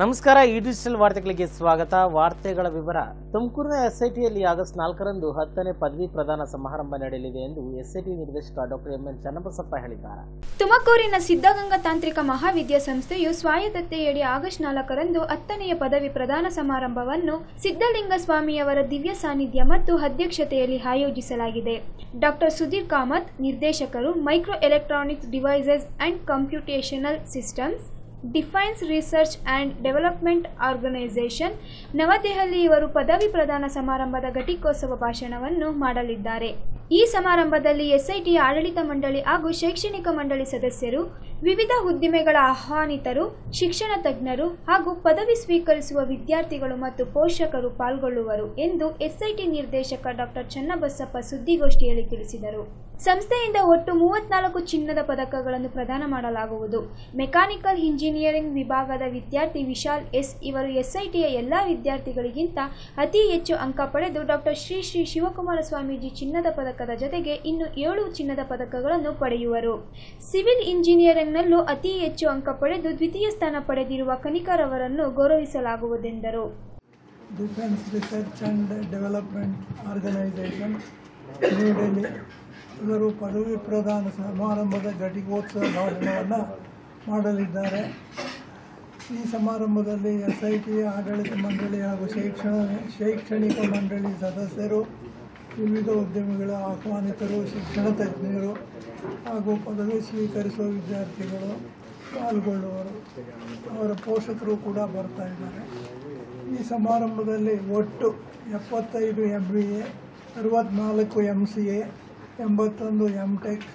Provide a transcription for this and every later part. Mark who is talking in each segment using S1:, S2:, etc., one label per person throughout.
S1: ನಮಸ್ಕಾರ. ಈ ಡಿಜಿಟಲ್ ವಾರ್ತೆಗಳಿಗೆ ಸ್ವಾಗತ. ವಾರ್ತೆಗಳ ವಿವರ. ತುಮಕೂರಿನ ಎಸ್ಐಟಿಯಲ್ಲಿ ಆಗಸ್ಟ್ 4ರಂದು 10ನೇ ಪದವಿ ಪ್ರದಾನ ಸಮಾರಂಭ ನಡೆಯಲಿದೆ ಎಂದು ಎಸ್ಐಟಿ ನಿರ್ದೇಶಕ ಡಾಕ್ಟರ್ ಎಂ ಎನ್ ಚನ್ನಬಸಪ್ಪ ಹೇಳಿದ್ದಾರೆ.
S2: ತುಮಕೂರಿನ ಸಿದ್ಧಗಂಗಾ ತಾಂತ್ರಿಕ ಮಹಾವಿದ್ಯಾಸಂಸ್ಥೆಯು ಸ್ವಾಯತ್ತತೆಯಡಿ ಆಗಸ್ಟ್ 4ರಂದು 10ನೇ ಪದವಿ ಪ್ರದಾನ ಸಮಾರಂಭವನ್ನು ಸಿದ್ದಲಿಂಗ ಸ್ವಾಮಿಯವರ ದಿವ್ಯ ಸಾನ್ನಿಧ್ಯ ಮತ್ತು ಅಧ್ಯಕ್ಷತೆಯಲ್ಲಿ ಆಯೋಜಿಸಲಾಗಿದೆ. ಡಾಕ್ಟರ್ ಸುಧೀರ್ ಕಾಮತ್, ನಿರ್ದೇಶಕರು, micro electronics devices and computational systems, defence research and development organisation, Navadehali ಇವರು ಪದವಿ ಪ್ರದಾನ ಸಮಾರಂಭದ ಘಟಿಕೋತ್ಸವ ಭಾಷಣವನ್ನು ಮಾಡಲಿದ್ದಾರೆ. ಈ ಸಮಾರಂಭದಲ್ಲಿ ಎಸ್ಐಟಿಯ ಆಡಳಿತ ಮಂಡಳಿ ಹಾಗೂ ಶೈಕ್ಷಣಿಕ ಮಂಡಳಿ ಸದಸ್ಯರು, ವಿವಿಧ ಉದ್ದಿಮೆಗಳ ಆಹ್ವಾನಿತರು, ಶಿಕ್ಷಣ ತಜ್ಞರು ಹಾಗೂ ಪದವಿ ಸ್ವೀಕರಿಸುವ ವಿದ್ಯಾರ್ಥಿಗಳು ಮತ್ತು ಪೋಷಕರು ಪಾಲ್ಗೊಳ್ಳುವರು ಎಂದು ಎಸ್ಐಟಿ ನಿರ್ದೇಶಕ ಡಾಕ್ಟರ್ ಚನ್ನಬಸಪ್ಪ ಸುದ್ದಿಗೋಷ್ಠಿಯಲ್ಲಿ ತಿಳಿಸಿದರು. ಸಂಸ್ಥೆಯಿಂದ ಒಟ್ಟು 34 ಚಿನ್ನದ ಪದಕಗಳನ್ನು ಪ್ರದಾನ ಮಾಡಲಾಗುವುದು. ಮೆಕ್ಯಾನಿಕಲ್ ಇಂಜಿನಿಯರಿಂಗ್ ವಿಭಾಗದ ವಿದ್ಯಾರ್ಥಿ ವಿಶಾಲ್ ಎಸ್ ಇವರು ಎಸ್ಐಟಿಯ ಎಲ್ಲಾ ವಿದ್ಯಾರ್ಥಿಗಳಿಗಿಂತ ಅತಿ ಹೆಚ್ಚು ಅಂಕ ಪಡೆದು ಡಾಕ್ಟರ್ ಶ್ರೀ ಶ್ರೀ ಶಿವಕುಮಾರ ಸ್ವಾಮೀಜಿ ಚಿನ್ನದ ಪದಕದ ಜೊತೆಗೆ ಇನ್ನು 7 ಚಿನ್ನದ ಪದಕಗಳನ್ನು ಪಡೆಯುವರು. ಸಿವಿಲ್ ಇಂಜಿನಿಯರಿಂಗ್ನಲ್ಲೂ ಅತಿ ಹೆಚ್ಚು ಅಂಕ ಪಡೆದು ದ್ವಿತೀಯ ಸ್ಥಾನ ಪಡೆದಿರುವ ಕನಿಕರ್ ಅವರನ್ನು ಗೌರವಿಸಲಾಗುವುದೆಂದರು.
S3: Defence research and development organisation New Delhi ಇವರು ಪದವಿ ಪ್ರದಾನ ಸಮಾರಂಭದ ಘಟಿಕೋತ್ಸವ ಭಾಷಣವನ್ನು ಮಾಡಲಿದ್ದಾರೆ. ಈ ಸಮಾರಂಭದಲ್ಲಿ ಎಸ್ಐಟಿಯ ಆಡಳಿತ ಮಂಡಳಿ ಹಾಗೂ ಶೈಕ್ಷಣಿಕ ಮಂಡಳಿ ಸದಸ್ಯರು, ವಿವಿಧ ಉದ್ಯಮಿಗಳ ಆಹ್ವಾನಿತರು, ಶಿಕ್ಷಣ ತಜ್ಞರು ಹಾಗೂ ಪದವಿ ಸ್ವೀಕರಿಸುವ ವಿದ್ಯಾರ್ಥಿಗಳು ಪಾಲ್ಗೊಳ್ಳುವರು. ಅವರ ಪೋಷಕರು ಕೂಡ ಬರ್ತಾ ಇದ್ದಾರೆ. ಈ ಸಮಾರಂಭದಲ್ಲಿ ಒಟ್ಟು 75 MBA, 64 MCA, 81 MTech,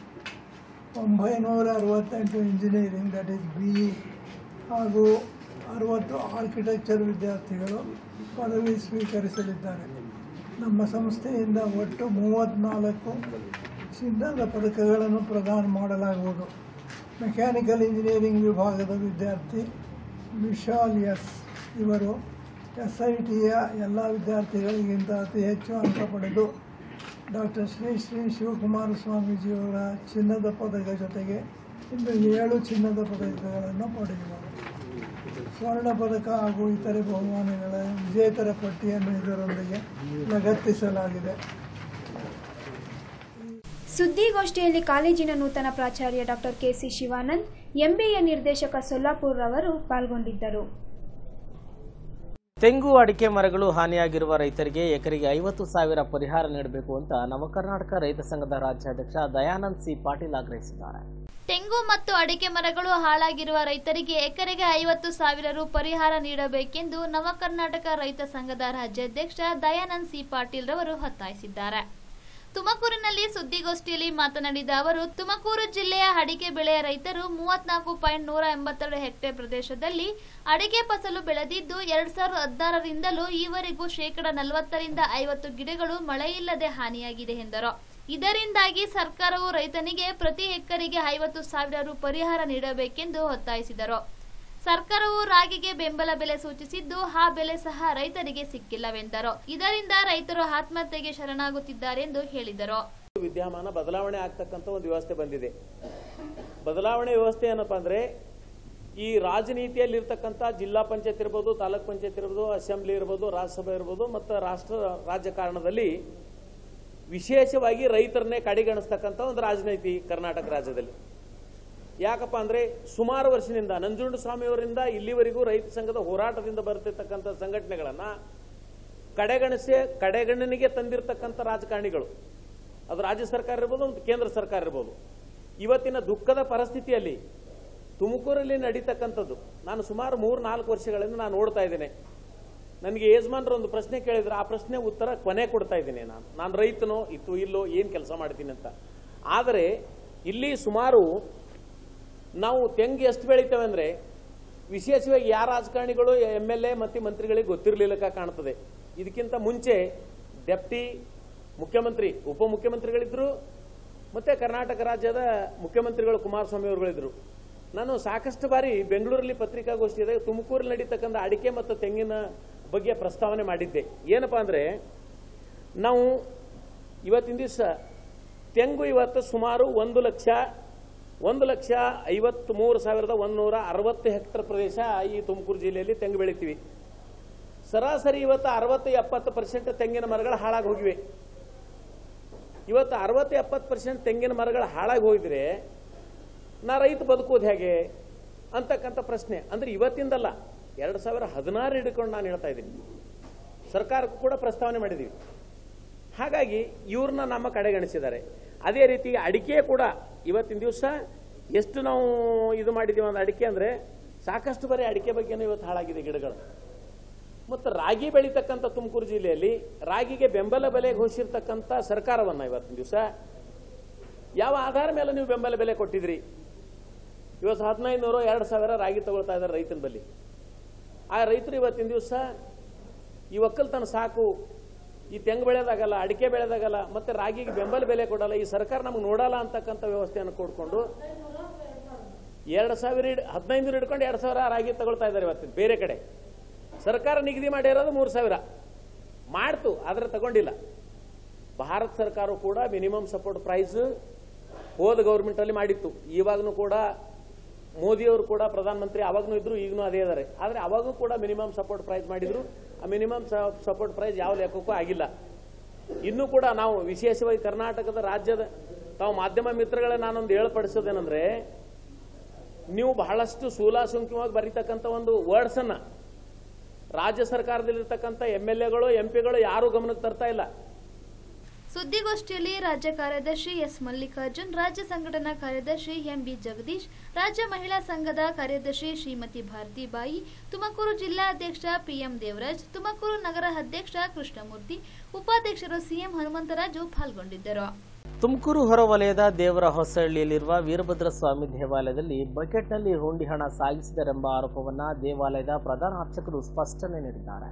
S3: 968 engineering that is BE ಹಾಗೂ 60 ಆರ್ಕಿಟೆಕ್ಚರ್ ವಿದ್ಯಾರ್ಥಿಗಳು ಪದವಿ ಸ್ವೀಕರಿಸಲಿದ್ದಾರೆ. ನಮ್ಮ ಸಂಸ್ಥೆಯಿಂದ ಒಟ್ಟು 34 ಚಿನ್ನದ ಪದಕಗಳನ್ನು ಪ್ರದಾನ ಮಾಡಲಾಗುವುದು. ಮೆಕ್ಯಾನಿಕಲ್ ಇಂಜಿನಿಯರಿಂಗ್ ವಿಭಾಗದ ವಿದ್ಯಾರ್ಥಿ ವಿಶಾಲ್ ಎಸ್ ಇವರು ಎಸ್ಐಟಿಯ ಎಲ್ಲ ವಿದ್ಯಾರ್ಥಿಗಳಿಗಿಂತ ಅತಿ ಹೆಚ್ಚು ಅಂಕ ಪಡೆದು ಡಾಕ್ಟರ್ ಶ್ರೀ ಶ್ರೀ ಶಿವಕುಮಾರ ಸ್ವಾಮೀಜಿಯವರ ಚಿನ್ನದ ಪದಕ ಜೊತೆಗೆ ಇನ್ನು 7 ಚಿನ್ನದ ಪದಕಗಳನ್ನು ಪಡೆಯುವರು. ಸ್ವರ್ಣ ಪದಕ ಹಾಗೂ ಇತರೆ ಬಹುಮಾನಗಳ ವಿಜೇತರ ಪಟ್ಟಿಯನ್ನು ಇದರೊಂದಿಗೆ ಲಗತ್ತಿಸಲಾಗಿದೆ.
S2: ಸುದ್ದಿಗೋಷ್ಠಿಯಲ್ಲಿ ಕಾಲೇಜಿನ ನೂತನ ಪ್ರಾಚಾರ್ಯ ಡಾಕ್ಟರ್ KC ಶಿವಾನಂದ್, MBA ನಿರ್ದೇಶಕ ಸೊಲ್ಲಾಪುರ್ ಅವರು ಪಾಲ್ಗೊಂಡಿದ್ದರು.
S1: ತೆಂಗು ಅಡಿಕೆ ಮರಗಳು ಹಾನಿಯಾಗಿರುವ ರೈತರಿಗೆ ಎಕರೆಗೆ 50,000 ಪರಿಹಾರ ನೀಡಬೇಕು ಅಂತ ನವಕರ್ನಾಟಕ ರೈತ ಸಂಘದ ರಾಜ್ಯಾಧ್ಯಕ್ಷ ದಯಾನಂದ್ ಸಿ ಪಾಟೀಲ್ ಆಗ್ರಹಿಸಿದ್ದಾರೆ.
S4: ತೆಂಗು ಮತ್ತು ಅಡಿಕೆ ಮರಗಳು ಹಾಳಾಗಿರುವ ರೈತರಿಗೆ ಎಕರೆಗೆ 50,000 ರು ಪರಿಹಾರ ನೀಡಬೇಕೆಂದು ನವಕರ್ನಾಟಕ ರೈತ ಸಂಘದ ರಾಜ್ಯಾಧ್ಯಕ್ಷ ದಯಾನಂದ್ ಸಿ ಪಾಟೀಲ್ ರವರು ಒತ್ತಾಯಿಸಿದ್ದಾರೆ. ತುಮಕೂರಿನಲ್ಲಿ ಸುದ್ದಿಗೋಷ್ಠಿಯಲ್ಲಿ ಮಾತನಾಡಿದ ಅವರು, ತುಮಕೂರು ಜಿಲ್ಲೆಯ ಅಡಿಕೆ ಬೆಳೆಯ ರೈತರು 34.182 ಹೆಕ್ಟೇರ್ ಪ್ರದೇಶದಲ್ಲಿ ಅಡಿಕೆ ಫಸಲು ಬೆಳೆದಿದ್ದು 2016ರಿಂದಲೂ ಈವರೆಗೂ ಶೇಕಡಾ 40ರಿಂದ 50 ಗಿಡಗಳು ಮಳೆಯಿಲ್ಲದೆ ಹಾನಿಯಾಗಿದೆ ಎಂದರು. ಇದರಿಂದಾಗಿ ಸರ್ಕಾರವು ರೈತನಿಗೆ ಪ್ರತಿ ಎಕರೆಗೆ 50,000 ರು ಪರಿಹಾರ ನೀಡಬೇಕೆಂದು ಒತ್ತಾಯಿಸಿದರು. ಸರ್ಕಾರವು ರಾಗಿಗೆ ಬೆಂಬಲ ಬೆಲೆ ಸೂಚಿಸಿದ್ದು ಆ ಬೆಲೆ ಸಹ ರೈತರಿಗೆ ಸಿಕ್ಕಿಲ್ಲವೆಂದರು. ಇದರಿಂದ ರೈತರು ಆತ್ಮಹತ್ಯೆಗೆ ಶರಣಾಗುತ್ತಿದ್ದಾರೆ ಎಂದು ಹೇಳಿದರು.
S5: ವಿದ್ಯಮಾನ ಬದಲಾವಣೆ ಆಗ್ತಕ್ಕಂಥ ಒಂದು ವ್ಯವಸ್ಥೆ ಬಂದಿದೆ. ಬದಲಾವಣೆ ವ್ಯವಸ್ಥೆ ಏನಪ್ಪಾ ಅಂದ್ರೆ, ಈ ರಾಜನೀತಿಯಲ್ಲಿ ಇರ್ತಕ್ಕಂಥ ಜಿಲ್ಲಾ ಪಂಚಾಯತ್ ಇರ್ಬೋದು, ತಾಲೂಕ್ ಪಂಚಾಯತ್ ಇರ್ಬೋದು, ಅಸೆಂಬ್ಲಿ ಇರ್ಬೋದು, ರಾಜ್ಯಸಭೆ ಇರ್ಬೋದು ಮತ್ತು ರಾಜಕಾರಣದಲ್ಲಿ ವಿಶೇಷವಾಗಿ ರೈತರನ್ನೇ ಕಡೆಗಣಿಸ್ತಕ್ಕಂಥ ಒಂದು ರಾಜನೀತಿ ಕರ್ನಾಟಕ ರಾಜ್ಯದಲ್ಲಿ. ಯಾಕಪ್ಪ ಅಂದ್ರೆ, ಸುಮಾರು ವರ್ಷದಿಂದ ನಂಜುಂಡಸ್ವಾಮಿಯವರಿಂದ ಇಲ್ಲಿವರೆಗೂ ರೈತ ಸಂಘದ ಹೋರಾಟದಿಂದ ಬರುತ್ತಿರ್ತಕ್ಕಂಥ ಸಂಘಟನೆಗಳನ್ನ ಕಡೆಗಣನೆಗೆ ತಂದಿರತಕ್ಕಂಥ ರಾಜಕಾರಣಿಗಳು, ಅದು ರಾಜ್ಯ ಸರ್ಕಾರ ಇರ್ಬೋದು ಮತ್ತು ಕೇಂದ್ರ ಸರ್ಕಾರ ಇರ್ಬೋದು. ಇವತ್ತಿನ ದುಃಖದ ಪರಿಸ್ಥಿತಿಯಲ್ಲಿ ತುಮಕೂರಲ್ಲಿ ನಡೀತಕ್ಕಂಥದ್ದು ನಾನು ಸುಮಾರು 3-4 ವರ್ಷಗಳಿಂದ ನಾನು ನೋಡ್ತಾ ಇದ್ದೇನೆ. ನನಗೆ ಯಜಮಾನರು ಒಂದು ಪ್ರಶ್ನೆ ಕೇಳಿದ್ರೆ ಆ ಪ್ರಶ್ನೆ ಉತ್ತರ ಕೊನೆ ಕೊಡ್ತಾ ಇದ್ದೀನಿ. ನಾನು ರೈತನೋ ಇಲ್ಲೋ ಏನು ಕೆಲಸ ಮಾಡ್ತೀನಿ ಅಂತ. ಆದರೆ ಇಲ್ಲಿ ಸುಮಾರು ನಾವು ತೆಂಗು ಎಷ್ಟು ಬೆಳಿತೇವೆ ಅಂದ್ರೆ, ವಿಶೇಷವಾಗಿ ಯಾವ ರಾಜಕಾರಣಿಗಳು MLA ಮತ್ತು ಮಂತ್ರಿಗಳಿಗೆ ಗೊತ್ತಿರಲಿಲ್ಲಕ ಕಾಣ್ತದೆ. ಇದಕ್ಕಿಂತ ಮುಂಚೆ ಡೆಪ್ಟಿ ಮುಖ್ಯಮಂತ್ರಿ, ಉಪಮುಖ್ಯಮಂತ್ರಿಗಳಿದ್ರು, ಮತ್ತೆ ಕರ್ನಾಟಕ ರಾಜ್ಯದ ಮುಖ್ಯಮಂತ್ರಿಗಳು ಕುಮಾರಸ್ವಾಮಿ ಅವರುಗಳಿದ್ರು. ನಾನು ಸಾಕಷ್ಟು ಬಾರಿ ಬೆಂಗಳೂರಲ್ಲಿ ಪತ್ರಿಕಾಗೋಷ್ಠಿಯಾದಾಗ ತುಮಕೂರಲ್ಲಿ ನಡೀತಕ್ಕಂಥ ಅಡಿಕೆ ಮತ್ತು ತೆಂಗಿನ ಬಗ್ಗೆ ಪ್ರಸ್ತಾವನೆ ಮಾಡಿದ್ದೆ. ಏನಪ್ಪಾ ಅಂದ್ರೆ, ನಾವು ಇವತ್ತಿನ ದಿವಸ ತೆಂಗು ಇವತ್ತು ಸುಮಾರು 1,53,160 ಹೆಕ್ಟರ್ ಪ್ರದೇಶ ಈ ತುಮಕೂರು ಜಿಲ್ಲೆಯಲ್ಲಿ ತೆಂಗು ಬೆಳಿತೀವಿ. ಸರಾಸರಿ ಇವತ್ತು 60-70% ತೆಂಗಿನ ಮರಗಳು ಹಾಳಾಗಿ ಹೋಗಿವೆ. ಇವತ್ತು 60-70% ತೆಂಗಿನ ಮರಗಳು ಹಾಳಾಗಿ ಹೋಗಿದ್ರೆ ರೈತ ಬದುಕೋದು ಹೇಗೆ ಅಂತಕ್ಕಂಥ ಪ್ರಶ್ನೆ. ಅಂದ್ರೆ ಇವತ್ತಿಂದಲ್ಲ, 2016 ಹಿಡ್ಕೊಂಡು ನಾನು ಹೇಳ್ತಾ ಇದ್ದೀನಿ. ಸರ್ಕಾರಕ್ಕೂ ಕೂಡ ಪ್ರಸ್ತಾವನೆ ಮಾಡಿದ್ದೀವಿ. ಹಾಗಾಗಿ ಇವ್ರನ್ನ ನಮ್ಮ ಕಡೆಗಣಿಸಿದ್ದಾರೆ. ಅದೇ ರೀತಿ ಅಡಿಕೆ ಕೂಡ ಇವತ್ತಿನ ದಿವಸ ಎಷ್ಟು ನಾವು ಇದು ಮಾಡಿದ್ದೀವಿ ಒಂದು ಅಡಿಕೆ ಅಂದರೆ ಸಾಕಷ್ಟು ಬರೀ ಅಡಿಕೆ ಬಗ್ಗೆನೂ ಇವತ್ತು ಹಾಳಾಗಿದೆ ಗಿಡಗಳು. ಮತ್ತು ರಾಗಿ ಬೆಳೀತಕ್ಕಂಥ ತುಮಕೂರು ಜಿಲ್ಲೆಯಲ್ಲಿ ರಾಗಿಗೆ ಬೆಂಬಲ ಬೆಲೆ ಘೋಷಿರ್ತಕ್ಕಂಥ ಸರ್ಕಾರವನ್ನು ಇವತ್ತಿನ ದಿವಸ ಯಾವ ಆಧಾರ ಮೇಲೆ ನೀವು ಬೆಂಬಲ ಬೆಲೆ ಕೊಟ್ಟಿದ್ರಿ? ಇವತ್ತು 1500-2000 ರಾಗಿ ತಗೊಳ್ತಾ ಇದ್ದಾರೆ ರೈತನ ಬಳಿ. ಆ ರೈತರು ಇವತ್ತಿನ ದಿವಸ ಈ ಒಕ್ಕಲ್ತನ ಸಾಕು, ಈ ತೆಂಗು ಬೆಳೆದಾಗಲ್ಲ, ಅಡಿಕೆ ಬೆಳೆದಾಗಲ್ಲ, ಮತ್ತೆ ರಾಗಿಗೆ ಬೆಂಬಲ ಬೆಲೆ ಕೊಡಲ್ಲ, ಈ ಸರ್ಕಾರ ನಮ್ಗೆ ನೋಡಲ್ಲ ಅಂತಕ್ಕಂಥ ವ್ಯವಸ್ಥೆಯನ್ನು ಕೊಡ್ಕೊಂಡು 1500 ಹಿಡ್ಕೊಂಡು 2000 ರಾಗಿ ತಗೊಳ್ತಾ ಇದ್ದಾರೆ ಇವತ್ತಿನ. ಬೇರೆ ಕಡೆ ಸರ್ಕಾರ ನಿಗದಿ ಮಾಡಿರೋದು 3000 ಮಾಡ್ತು, ಆದರೆ ತಗೊಂಡಿಲ್ಲ. ಭಾರತ ಸರ್ಕಾರ ಕೂಡ ಮಿನಿಮಮ್ ಸಪೋರ್ಟ್ ಪ್ರೈಸ್ ಹೋದ ಗೌರ್ಮೆಂಟ್ ಅಲ್ಲಿ ಮಾಡಿತ್ತು. ಇವಾಗನೂ ಕೂಡ ಮೋದಿಯವರು ಕೂಡ ಪ್ರಧಾನಮಂತ್ರಿ ಅವಾಗನೂ ಇದ್ರು, ಈಗನೂ ಅದೇ ಇದ್ದಾರೆ. ಆದರೆ ಅವಾಗೂ ಕೂಡ ಮಿನಿಮಮ್ ಸಪೋರ್ಟ್ ಪ್ರೈಸ್ ಮಾಡಿದ್ರು. ಆ ಮಿನಿಮಮ್ ಸಪೋರ್ಟ್ ಪ್ರೈಸ್ ಯಾವ ಲೆಕ್ಕಕ್ಕೂ ಆಗಿಲ್ಲ. ಇನ್ನೂ ಕೂಡ ನಾವು ವಿಶೇಷವಾಗಿ ಕರ್ನಾಟಕದ ರಾಜ್ಯದ ತಾವು ಮಾಧ್ಯಮ ಮಿತ್ರಗಳೇ ನಾನೊಂದು ಏರ್ಪಡಿಸೋದೇನೆಂದ್ರೆ, ನೀವು ಬಹಳಷ್ಟು ಸೂಲಾಸುಂಖ್ಯವಾಗಿ ಬರೀತಕ್ಕಂಥ ಒಂದು ವರ್ಡ್ಸ್ ಅನ್ನ ರಾಜ್ಯ ಸರ್ಕಾರದಲ್ಲಿರ್ತಕ್ಕಂಥ MLAಗಳು MP ಗಳು ಯಾರೂ ಗಮನಕ್ಕೆ ತರ್ತಾ ಇಲ್ಲ.
S4: ಸುದ್ದಿಗೋಷ್ಠಿಯಲ್ಲಿ ರಾಜ್ಯ ಕಾರ್ಯದರ್ಶಿ ಎಸ್ ಮಲ್ಲಿಕಾರ್ಜುನ್, ರಾಜ್ಯ ಸಂಘಟನಾ ಕಾರ್ಯದರ್ಶಿ MB ಜಗದೀಶ್, ರಾಜ್ಯ ಮಹಿಳಾ ಸಂಘದ ಕಾರ್ಯದರ್ಶಿ ಶ್ರೀಮತಿ ಭಾರತಿ ಬಾಯಿ, ತುಮಕೂರು ಜಿಲ್ಲಾಧ್ಯಕ್ಷ PM ದೇವರಾಜ್, ತುಮಕೂರು ನಗರ ಅಧ್ಯಕ್ಷ ಕೃಷ್ಣಮೂರ್ತಿ, ಉಪಾಧ್ಯಕ್ಷರು CM ಹನುಮಂತರಾಜು ಪಾಲ್ಗೊಂಡಿದ್ದರು.
S1: ತುಮಕೂರು ಹೊರವಲಯದ ದೇವರ ಹೊಸಹಳ್ಳಿಯಲ್ಲಿರುವ ವೀರಭದ್ರ ಸ್ವಾಮಿ ದೇವಾಲಯದಲ್ಲಿ ಬಕೆಟ್ನಲ್ಲಿ ಹುಂಡಿ ಹಣ ಸಾಗಿಸಿದರೆಂಬ ಆರೋಪವನ್ನು ದೇವಾಲಯದ ಪ್ರಧಾನ ಅರ್ಚಕರು ಸ್ಪಷ್ಟನೆ ನೀಡಿದ್ದಾರೆ.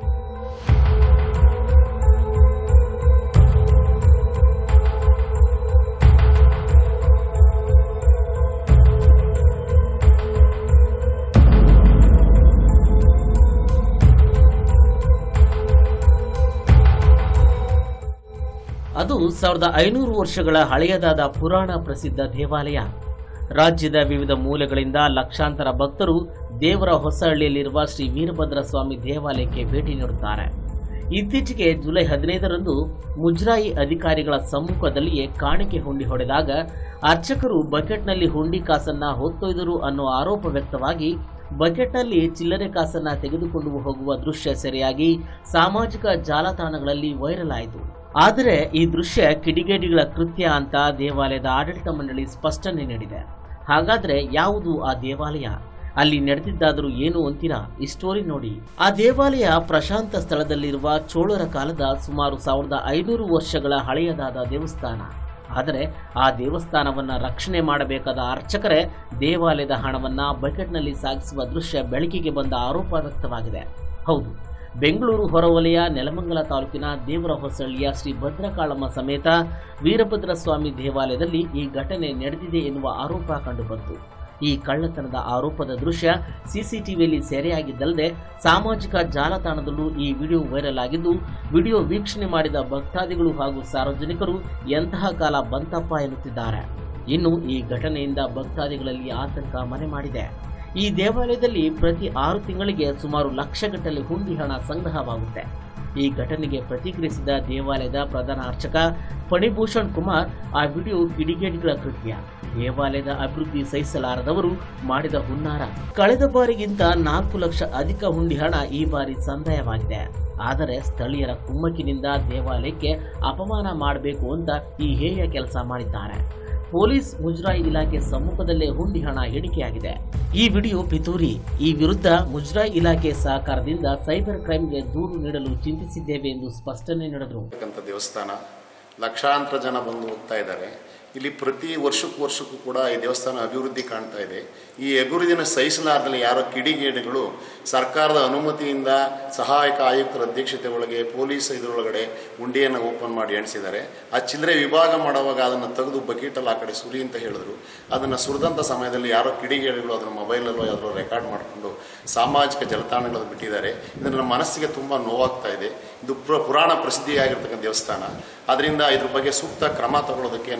S1: ಅದು 1500 ವರ್ಷಗಳ ಹಳೆಯದಾದ ಪುರಾಣ ಪ್ರಸಿದ್ಧ ದೇವಾಲಯ. ರಾಜ್ಯದ ವಿವಿಧ ಮೂಲೆಗಳಿಂದ ಲಕ್ಷಾಂತರ ಭಕ್ತರು ದೇವರ ಹೊಸಹಳ್ಳಿಯಲ್ಲಿರುವ ಶ್ರೀ ವೀರಭದ್ರ ಸ್ವಾಮಿ ದೇವಾಲಯಕ್ಕೆ ಭೇಟಿ ನೀಡುತ್ತಾರೆ. ಇತ್ತೀಚೆಗೆ ಜುಲೈ 15ರಂದು ಮುಜರಾಯಿ ಅಧಿಕಾರಿಗಳ ಸಮ್ಮುಖದಲ್ಲಿಯೇ ಕಾಣಿಕೆ ಹುಂಡಿ ಹೊಡೆದಾಗ ಅರ್ಚಕರು ಬಕೆಟ್ನಲ್ಲಿ ಹುಂಡಿ ಕಾಸನ್ನ ಹೊತ್ತೊಯ್ದರು ಅನ್ನೋ ಆರೋಪ ವ್ಯಕ್ತವಾಗಿ ಬಕೆಟ್ನಲ್ಲಿ ಚಿಲ್ಲರೆ ಕಾಸನ್ನ ತೆಗೆದುಕೊಂಡು ಹೋಗುವ ದೃಶ್ಯ ಸೆರೆಯಾಗಿ ಸಾಮಾಜಿಕ ಜಾಲತಾಣಗಳಲ್ಲಿ ವೈರಲ್ ಆಯಿತು. ಆದರೆ ಈ ದೃಶ್ಯ ಕಿಡಿಗೇಡಿಗಳ ಕೃತ್ಯ ಅಂತ ದೇವಾಲಯದ ಆಡಳಿತ ಮಂಡಳಿ ಸ್ಪಷ್ಟನೆ ನೀಡಿದೆ. ಹಾಗಾದ್ರೆ ಯಾವುದು ಆ ದೇವಾಲಯ? ಅಲ್ಲಿ ನಡೆದಿದ್ದಾದರೂ ಏನು ಅಂತೀರಾ? ಈ ಸ್ಟೋರಿ ನೋಡಿ. ಆ ದೇವಾಲಯ ಪ್ರಶಾಂತ ಸ್ಥಳದಲ್ಲಿರುವ ಚೋಳರ ಕಾಲದ ಸುಮಾರು 1500 ವರ್ಷಗಳ ಹಳೆಯದಾದ ದೇವಸ್ಥಾನ. ಆದರೆ ಆ ದೇವಸ್ಥಾನವನ್ನ ರಕ್ಷಣೆ ಮಾಡಬೇಕಾದ ಅರ್ಚಕರೇ ದೇವಾಲಯದ ಹಣವನ್ನ ಬಕೆಟ್ನಲ್ಲಿ ಸಾಗಿಸುವ ದೃಶ್ಯ ಬೆಳಕಿಗೆ ಬಂದ ಆರೋಪ ವ್ಯಕ್ತವಾಗಿದೆ. ಹೌದು, ಬೆಂಗಳೂರು ಹೊರವಲಯ ನೆಲಮಂಗಲ ತಾಲೂಕಿನ ದೇವರ ಹೊಸಹಳ್ಳಿಯ ಶ್ರೀ ಭದ್ರಕಾಳಮ್ಮ ಸಮೇತ ವೀರಭದ್ರ ಸ್ವಾಮಿ ದೇವಾಲಯದಲ್ಲಿ ಈ ಘಟನೆ ನಡೆದಿದೆ ಎನ್ನುವ ಆರೋಪ ಕಂಡುಬಂತು. ಈ ಕಳ್ಳತನದ ಆರೋಪದ ದೃಶ್ಯ ಸಿಸಿಟಿವಿಯಲ್ಲಿ ಸೆರೆಯಾಗಿದ್ದಲ್ಲದೆ ಸಾಮಾಜಿಕ ಜಾಲತಾಣದಲ್ಲೂ ಈ ವಿಡಿಯೋ ವೈರಲ್ ಆಗಿದ್ದು, ವಿಡಿಯೋ ವೀಕ್ಷಣೆ ಮಾಡಿದ ಭಕ್ತಾದಿಗಳು ಹಾಗೂ ಸಾರ್ವಜನಿಕರು ಎಂತಹ ಕಾಲ ಬಂತಪ್ಪ ಎನ್ನುತ್ತಿದ್ದಾರೆ. ಇನ್ನು ಈ ಘಟನೆಯಿಂದ ಭಕ್ತಾದಿಗಳಲ್ಲಿ ಆತಂಕ ಮನೆ ಮಾಡಿದೆ. ಈ ದೇವಾಲಯದಲ್ಲಿ ಪ್ರತಿ 6 ತಿಂಗಳಿಗೆ ಸುಮಾರು ಲಕ್ಷಗಟ್ಟಲೆ ಹುಂಡಿ ಹಣ ಸಂಗ್ರಹವಾಗುತ್ತೆ. ಈ ಘಟನೆಗೆ ಪ್ರತಿಕ್ರಿಯಿಸಿದ ದೇವಾಲಯದ ಪ್ರಧಾನ ಅರ್ಚಕ ಫಣಿಭೂಷಣ್ ಕುಮಾರ್, ಆ ವಿಡಿಯೋ ಕಿಡಿಗೇಡಿಗಳ ಕೃತ್ಯ, ದೇವಾಲಯದ ಅಭಿವೃದ್ಧಿ ಸಹಿಸಲಾರದವರು ಮಾಡಿದ ಹುನ್ನಾರ. ಕಳೆದ ಬಾರಿಗಿಂತ 4 ಲಕ್ಷ ಅಧಿಕ ಹುಂಡಿ ಹಣ ಈ ಬಾರಿ ಸಂದಾಯವಾಗಿದೆ. ಆದರೆ ಸ್ಥಳೀಯರ ಕುಮ್ಮಕ್ಕಿನಿಂದ ದೇವಾಲಯಕ್ಕೆ ಅಪಮಾನ ಮಾಡಬೇಕು ಅಂತ ಈ ಹೇಯ ಕೆಲಸ ಮಾಡಿದ್ದಾರೆ. ಪೊಲೀಸ್ ಮುಜರಾಯಿ ಇಲಾಖೆ ಸಮ್ಮುಖದಲ್ಲೇ ಹುಂಡಿ ಹಣ ಎಣಿಕೆಯಾಗಿದೆ. ಈ ವಿಡಿಯೋ ಪಿತೂರಿ. ಈ ವಿರುದ್ಧ ಮುಜರಾಯಿ ಇಲಾಖೆ ಸಹಕಾರದಿಂದ ಸೈಬರ್ ಕ್ರೈಮ್ಗೆ ದೂರು ನೀಡಲು ಚಿಂತಿಸಿದ್ದೇವೆ ಎಂದು ಸ್ಪಷ್ಟನೆ ನೀಡಿದರು.
S6: ದೇವಸ್ಥಾನ ಲಕ್ಷಾಂತರ ಜನ ಬಂದು ಹೋಗ್ತಾ ಇದ್ದಾರೆ. ಇಲ್ಲಿ ಪ್ರತಿ ವರ್ಷಕ್ಕೂ ಕೂಡ ಈ ದೇವಸ್ಥಾನ ಅಭಿವೃದ್ಧಿ ಕಾಣ್ತಾ ಇದೆ. ಈ ಅಭಿವೃದ್ಧಿನ ಸಹಿಸಲಾರದಲ್ಲಿ ಯಾರೋ ಕಿಡಿಗೇಡಿಗಳು ಸರ್ಕಾರದ ಅನುಮತಿಯಿಂದ ಸಹಾಯಕ ಆಯುಕ್ತರ ಅಧ್ಯಕ್ಷತೆ ಒಳಗೆ ಪೊಲೀಸ್ ಇದರೊಳಗಡೆ ಹುಂಡಿಯನ್ನು ಓಪನ್ ಮಾಡಿ ಎಣಿಸಿದ್ದಾರೆ. ಆ ಚಿಲ್ಲರೆ ವಿಭಾಗ ಮಾಡುವಾಗ ಅದನ್ನು ತೆಗೆದು ಬಕೆಟಲ್ಲಿ ಆ ಕಡೆ ಸುರಿ ಅಂತ ಹೇಳಿದ್ರು. ಅದನ್ನು ಸುರಿದಂಥ ಸಮಯದಲ್ಲಿ ಯಾರೋ ಕಿಡಿಗೇಡಿಗಳು ಅದನ್ನು ಮೊಬೈಲಲ್ಲೋ ಯಾರೋ ರೆಕಾರ್ಡ್ ಮಾಡಿಕೊಂಡು ಸಾಮಾಜಿಕ ಜಾಲತಾಣಗಳಲ್ಲಿ ಬಿಟ್ಟಿದ್ದಾರೆ. ಇದನ್ನು ನಮ್ಮ ಮನಸ್ಸಿಗೆ ತುಂಬ ನೋವಾಗ್ತಾ ಇದೆ. ಇದು ಪುರಾಣ ಪ್ರಸಿದ್ಧಿಯಾಗಿರ್ತಕ್ಕಂಥ ದೇವಸ್ಥಾನ. ಆದ್ದರಿಂದ ಇದ್ರ ಬಗ್ಗೆ ಸೂಕ್ತ ಕ್ರಮ ತಗೊಳ್ಳೋದಕ್ಕೆ ನಾವು ಮುಜರಾಯಿ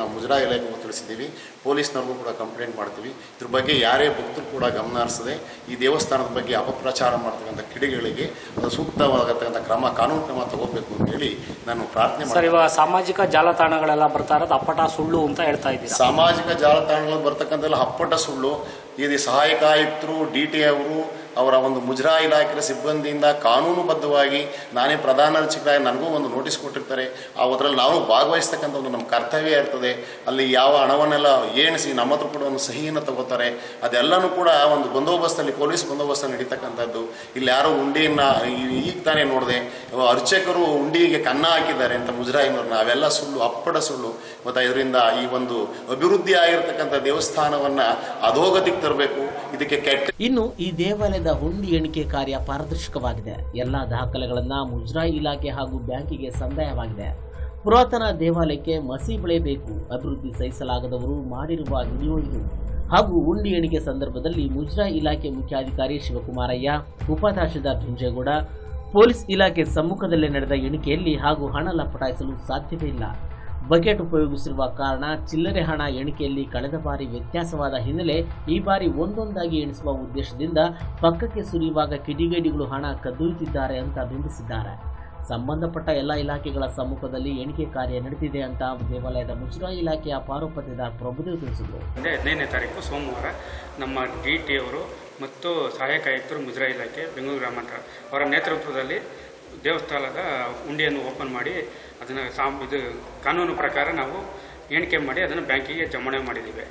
S6: ಇಲಾಖೆಗೂ ತಿಳಿಸಿದ್ದೀವಿ, ಪೊಲೀಸ್ನವ್ರಿಗೂ ಕೂಡ ಕಂಪ್ಲೇಂಟ್ ಮಾಡ್ತೀವಿ. ಇದ್ರ ಬಗ್ಗೆ ಯಾರೇ ಭಕ್ತರು ಕೂಡ ಗಮನ ಹರಿಸದೆ ಈ ದೇವಸ್ಥಾನದ ಬಗ್ಗೆ ಅಪಪ್ರಚಾರ ಮಾಡ್ತಕ್ಕಂಥ ಕಿಡಿಗಳಿಗೆ ಸೂಕ್ತವಾಗತಕ್ಕಂಥ ಕಾನೂನು ಕ್ರಮ ತಗೋಬೇಕು ಅಂತ ಹೇಳಿ ನಾನು ಪ್ರಾರ್ಥನೆ
S7: ಮಾಡ್ತೀನಿ. ಇವಾಗ ಸಾಮಾಜಿಕ ಜಾಲತಾಣಗಳೆಲ್ಲ ಬರ್ತಾ ಇರೋದು ಅಪ್ಪಟ ಸುಳ್ಳು ಅಂತ ಹೇಳ್ತಾ ಇದ್ದೀವಿ.
S6: ಸಾಮಾಜಿಕ ಜಾಲತಾಣಗಳು ಬರ್ತಕ್ಕಂಥಲ್ಲ ಅಪ್ಪಟ ಸುಳ್ಳು. ಇದು ಸಹಾಯಕ ಆಯುಕ್ತರು DT ಅವರು ಅವರ ಒಂದು ಮುಜರಾ ಇಲಾಖೆಯ ಸಿಬ್ಬಂದಿಯಿಂದ ಕಾನೂನುಬದ್ಧವಾಗಿ ನಾನೇ ಪ್ರಧಾನ ಅರ್ಚಕರಾಗಿ ನನಗೂ ಒಂದು ನೋಟಿಸ್ ಕೊಟ್ಟಿರ್ತಾರೆ. ಅದರಲ್ಲಿ ನಾವು ಭಾಗವಹಿಸ್ತಕ್ಕಂಥ ಒಂದು ನಮ್ಮ ಕರ್ತವ್ಯ ಇರ್ತದೆ. ಅಲ್ಲಿ ಯಾವ ಹಣವನ್ನೆಲ್ಲ ಏಣಿಸಿ ನಮ್ಮ ಹತ್ರ ಕೂಡ ಒಂದು ಸಹಿಯನ್ನು ತಗೋತಾರೆ. ಅದೆಲ್ಲನೂ ಕೂಡ ಒಂದು ಬಂದೋಬಸ್ತಲ್ಲಿ ಪೊಲೀಸ್ ಬಂದೋಬಸ್ತಲ್ಲಿ ನಡೀತಕ್ಕಂಥದ್ದು. ಇಲ್ಲಿ ಯಾರೋ ಉಂಡಿಯನ್ನು ಈಗ ತಾನೇ ನೋಡಿದೆ, ಅರ್ಚಕರು ಉಂಡಿಗೆ ಕನ್ನ ಹಾಕಿದ್ದಾರೆ ಅಂತ ಮುಜರಾಯಿನವ್ರನ್ನ, ಅವೆಲ್ಲ ಸುಳ್ಳು, ಅಪ್ಪಡ ಸುಳ್ಳು. ಮತ್ತು ಇದರಿಂದ ಈ ಒಂದು ಅಭಿವೃದ್ಧಿ ಆಗಿರ್ತಕ್ಕಂಥ ದೇವಸ್ಥಾನವನ್ನು ಅಧೋಗತಿಗೆ ತರಬೇಕು. ಇದಕ್ಕೆ
S1: ಇನ್ನು ಈ ದೇವಾಲಯದ ಹುಂಡಿ ಎಣಿಕೆ ಕಾರ್ಯ ಪಾರದರ್ಶಕವಾಗಿದೆ. ಎಲ್ಲಾ ದಾಖಲೆಗಳನ್ನ ಮುಜರಾಯಿ ಇಲಾಖೆ ಹಾಗೂ ಬ್ಯಾಂಕಿಗೆ ಸಂದಾಯವಾಗಿದೆ. ಪುರಾತನ ದೇವಾಲಯಕ್ಕೆ ಮಸಿ ಬೆಳೆಯಬೇಕು. ಅಭಿವೃದ್ಧಿ ಸಹಿಸಲಾಗದವರು ಮಾಡಿರುವ ವಿಡಿಯೋ ಇದು. ಹಾಗೂ ಹುಂಡಿ ಎಣಿಕೆ ಸಂದರ್ಭದಲ್ಲಿ ಮುಜರಾಯಿ ಇಲಾಖೆ ಮುಖ್ಯಾಧಿಕಾರಿ ಶಿವಕುಮಾರಯ್ಯ, ಉಪತಹಶೀಲ್ದಾರ್ ಧುಂಜೇಗೌಡ, ಪೊಲೀಸ್ ಇಲಾಖೆ ಸಮ್ಮುಖದಲ್ಲೇ ನಡೆದ ಎಣಿಕೆಯಲ್ಲಿ ಹಾಗೂ ಹಣ ಲಪಟಾಯಿಸಲು ಸಾಧ್ಯವೇ ಇಲ್ಲ. ಬಕೆಟ್ ಉಪಯೋಗಿಸಿರುವ ಕಾರಣ ಚಿಲ್ಲರೆ ಹಣ ಎಣಿಕೆಯಲ್ಲಿ ಕಳೆದ ಬಾರಿ ವ್ಯತ್ಯಾಸವಾದ ಹಿನ್ನೆಲೆ ಈ ಬಾರಿ ಒಂದೊಂದಾಗಿ ಎಣಿಸುವ ಉದ್ದೇಶದಿಂದ ಪಕ್ಕಕ್ಕೆ ಸುರಿಯುವಾಗ ಕಿಡಿಗೇಡಿಗಳು ಹಣ ಕದ್ದೊಯ್ಯುತ್ತಿದ್ದಾರೆ ಅಂತ ಬಿಂಬಿಸಿದ್ದಾರೆ. ಸಂಬಂಧಪಟ್ಟ ಎಲ್ಲ ಇಲಾಖೆಗಳ ಸಮ್ಮುಖದಲ್ಲಿ ಎಣಿಕೆ ಕಾರ್ಯ ನಡೆದಿದೆ ಅಂತ ದೇವಾಲಯದ ಮುಜರಾಯಿ ಇಲಾಖೆಯ ಪಾರೋಪತ್ಯದ ಪ್ರಭುದೇವ್ ತಿಳಿಸಿದರು.
S8: 15ನೇ ತಾರೀಕು ಸೋಮವಾರ ನಮ್ಮ DT ಅವರು ಮತ್ತು ಸಹಾಯಕ ಆಯುಕ್ತರು ಮುಜರಾಯಿ ಇಲಾಖೆ ಬೆಂಗಳೂರು ಗ್ರಾಮಾಂತರ ಅವರ ನೇತೃತ್ವದಲ್ಲಿ ದೇವಸ್ಥಾನದ ಹುಂಡಿಯನ್ನು ಓಪನ್ ಮಾಡಿ ಅದನ್ನು ಇದು ಕಾನೂನು ಪ್ರಕಾರ ನಾವು ಎಣಿಕೆ ಮಾಡಿ ಅದನ್ನು ಬ್ಯಾಂಕಿಗೆ ಜಮಾವಣೆ ಮಾಡಿದ್ದೀವಿ.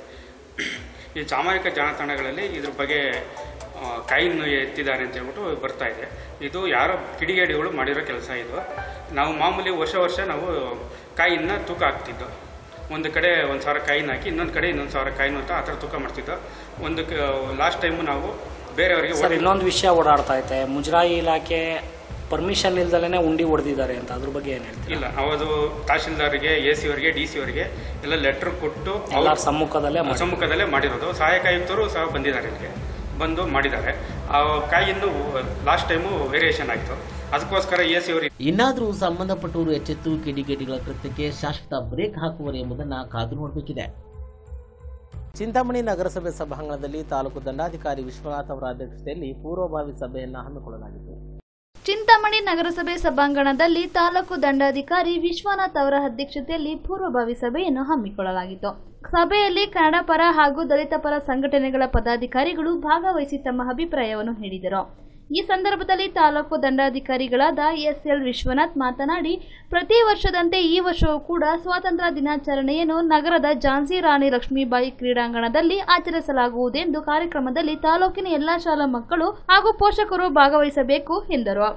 S8: ಈ ಸಾಮಾಜಿಕ ಜಾಲತಾಣಗಳಲ್ಲಿ ಇದ್ರ ಬಗ್ಗೆ ಕಾಯಿನ್ ಎತ್ತಿದ್ದಾರೆ ಅಂತ ಹೇಳ್ಬಿಟ್ಟು ಬರ್ತಾ ಇದೆ. ಇದು ಯಾರೋ ಕಿಡಿಗೇಡಿಗಳು ಮಾಡಿರೋ ಕೆಲಸ ಇದು. ನಾವು ಮಾಮೂಲಿ ವರ್ಷ ನಾವು ಕಾಯಿನ್ನ ತೂಕ ಹಾಕ್ತಿದ್ದೋ. ಒಂದು ಕಡೆ 1,000 ಕಾಯಿನ್ ಹಾಕಿ ಇನ್ನೊಂದು ಕಡೆ 1,000 ಕಾಯಿನ್ ಅಂತ ಆ ಥರ ತೂಕ ಮಾಡ್ತಿದ್ದೋ. ಲಾಸ್ಟ್ ಟೈಮು ನಾವು ಬೇರೆಯವರಿಗೆ
S7: ಇನ್ನೊಂದು ವಿಷಯ ಓಡಾಡ್ತಾ ಐತೆ, ಮುಜರಾಯಿ ಇಲಾಖೆ ಪರ್ಮಿಷನ್ ಇಲ್ದಲೇ ಉಂಡಿ ಹೊಡೆದಿದ್ದಾರೆ ಅಂತ, ಅದ್ರ ಬಗ್ಗೆ ಏನು ಹೇಳ್ತೀವಿ?
S8: ಇಲ್ಲ, ಅದು ತಹಶೀಲ್ದಾರ್ಗೆ, AC ಅವರಿಗೆ, DC ಅವರಿಗೆ ಎಲ್ಲ ಲೆಟರ್ ಕೊಟ್ಟು
S7: ಅವರ ಸಮ್ಮುಖದಲ್ಲೇ ಮಾಡಿರೋದು. ಸಹಾಯಕ ಆಯುಕ್ತರು ಸಹ ಬಂದಿದ್ದಾರೆ, ಇಲ್ಲಿಗೆ ಬಂದು ಮಾಡಿದ್ದಾರೆ. ಆ ಕಾಯಿನ್ನು ಲಾಸ್ಟ್ ಟೈಮು ವೇರಿಯೇಷನ್ ಆಯಿತು, ಅದಕ್ಕೋಸ್ಕರ AC ಅವರು
S1: ಇನ್ನಾದರೂ ಸಂಬಂಧಪಟ್ಟವರು ಎಚ್ಚೆತ್ತು ಕಿಡಿಗೇಡಿಗಳ ಕೃತ್ಯಕ್ಕೆ ಶಾಶ್ವತ ಬ್ರೇಕ್ ಹಾಕುವರು ಎಂಬುದನ್ನು ಕಾದು ನೋಡಬೇಕಿದೆ. ಚಿಂತಾಮಣಿ ನಗರಸಭೆ ಸಭಾಂಗಣದಲ್ಲಿ ತಾಲೂಕು ದಂಡಾಧಿಕಾರಿ ವಿಶ್ವನಾಥ್ ಅವರ ಅಧ್ಯಕ್ಷತೆಯಲ್ಲಿ ಪೂರ್ವಭಾವಿ ಸಭೆಯನ್ನು ಹಮ್ಮಿಕೊಳ್ಳಲಾಗಿತ್ತು.
S4: ಚಿಂತಾಮಣಿ ನಗರಸಭೆ ಸಭಾಂಗಣದಲ್ಲಿ ತಾಲೂಕು ದಂಡಾಧಿಕಾರಿ ವಿಶ್ವನಾಥ್ ಅವರ ಅಧ್ಯಕ್ಷತೆಯಲ್ಲಿ ಪೂರ್ವಭಾವಿ ಸಭೆಯನ್ನು ಹಮ್ಮಿಕೊಳ್ಳಲಾಗಿತ್ತು. ಸಭೆಯಲ್ಲಿ ಕನ್ನಡ ಪರ ಹಾಗೂ ದಲಿತ ಪರ ಸಂಘಟನೆಗಳ ಪದಾಧಿಕಾರಿಗಳು ಭಾಗವಹಿಸಿ ತಮ್ಮ ಅಭಿಪ್ರಾಯವನ್ನು ಹೇಳಿದರು. ಈ ಸಂದರ್ಭದಲ್ಲಿ ತಾಲೂಕು ದಂಡಾಧಿಕಾರಿಗಳಾದ SL ವಿಶ್ವನಾಥ್ ಮಾತನಾಡಿ, ಪ್ರತಿ ವರ್ಷದಂತೆ ಈ ವರ್ಷವೂ ಕೂಡ ಸ್ವಾತಂತ್ರ್ಯ ದಿನಾಚರಣೆಯನ್ನು ನಗರದ ಝಾನ್ಸಿ ರಾಣಿ ಲಕ್ಷ್ಮೀಬಾಯಿ ಕ್ರೀಡಾಂಗಣದಲ್ಲಿ ಆಚರಿಸಲಾಗುವುದೆಂದು ಕಾರ್ಯಕ್ರಮದಲ್ಲಿ ತಾಲೂಕಿನ ಎಲ್ಲಾ ಶಾಲಾ ಮಕ್ಕಳು ಹಾಗೂ ಪೋಷಕರು ಭಾಗವಹಿಸಬೇಕು ಎಂದರು.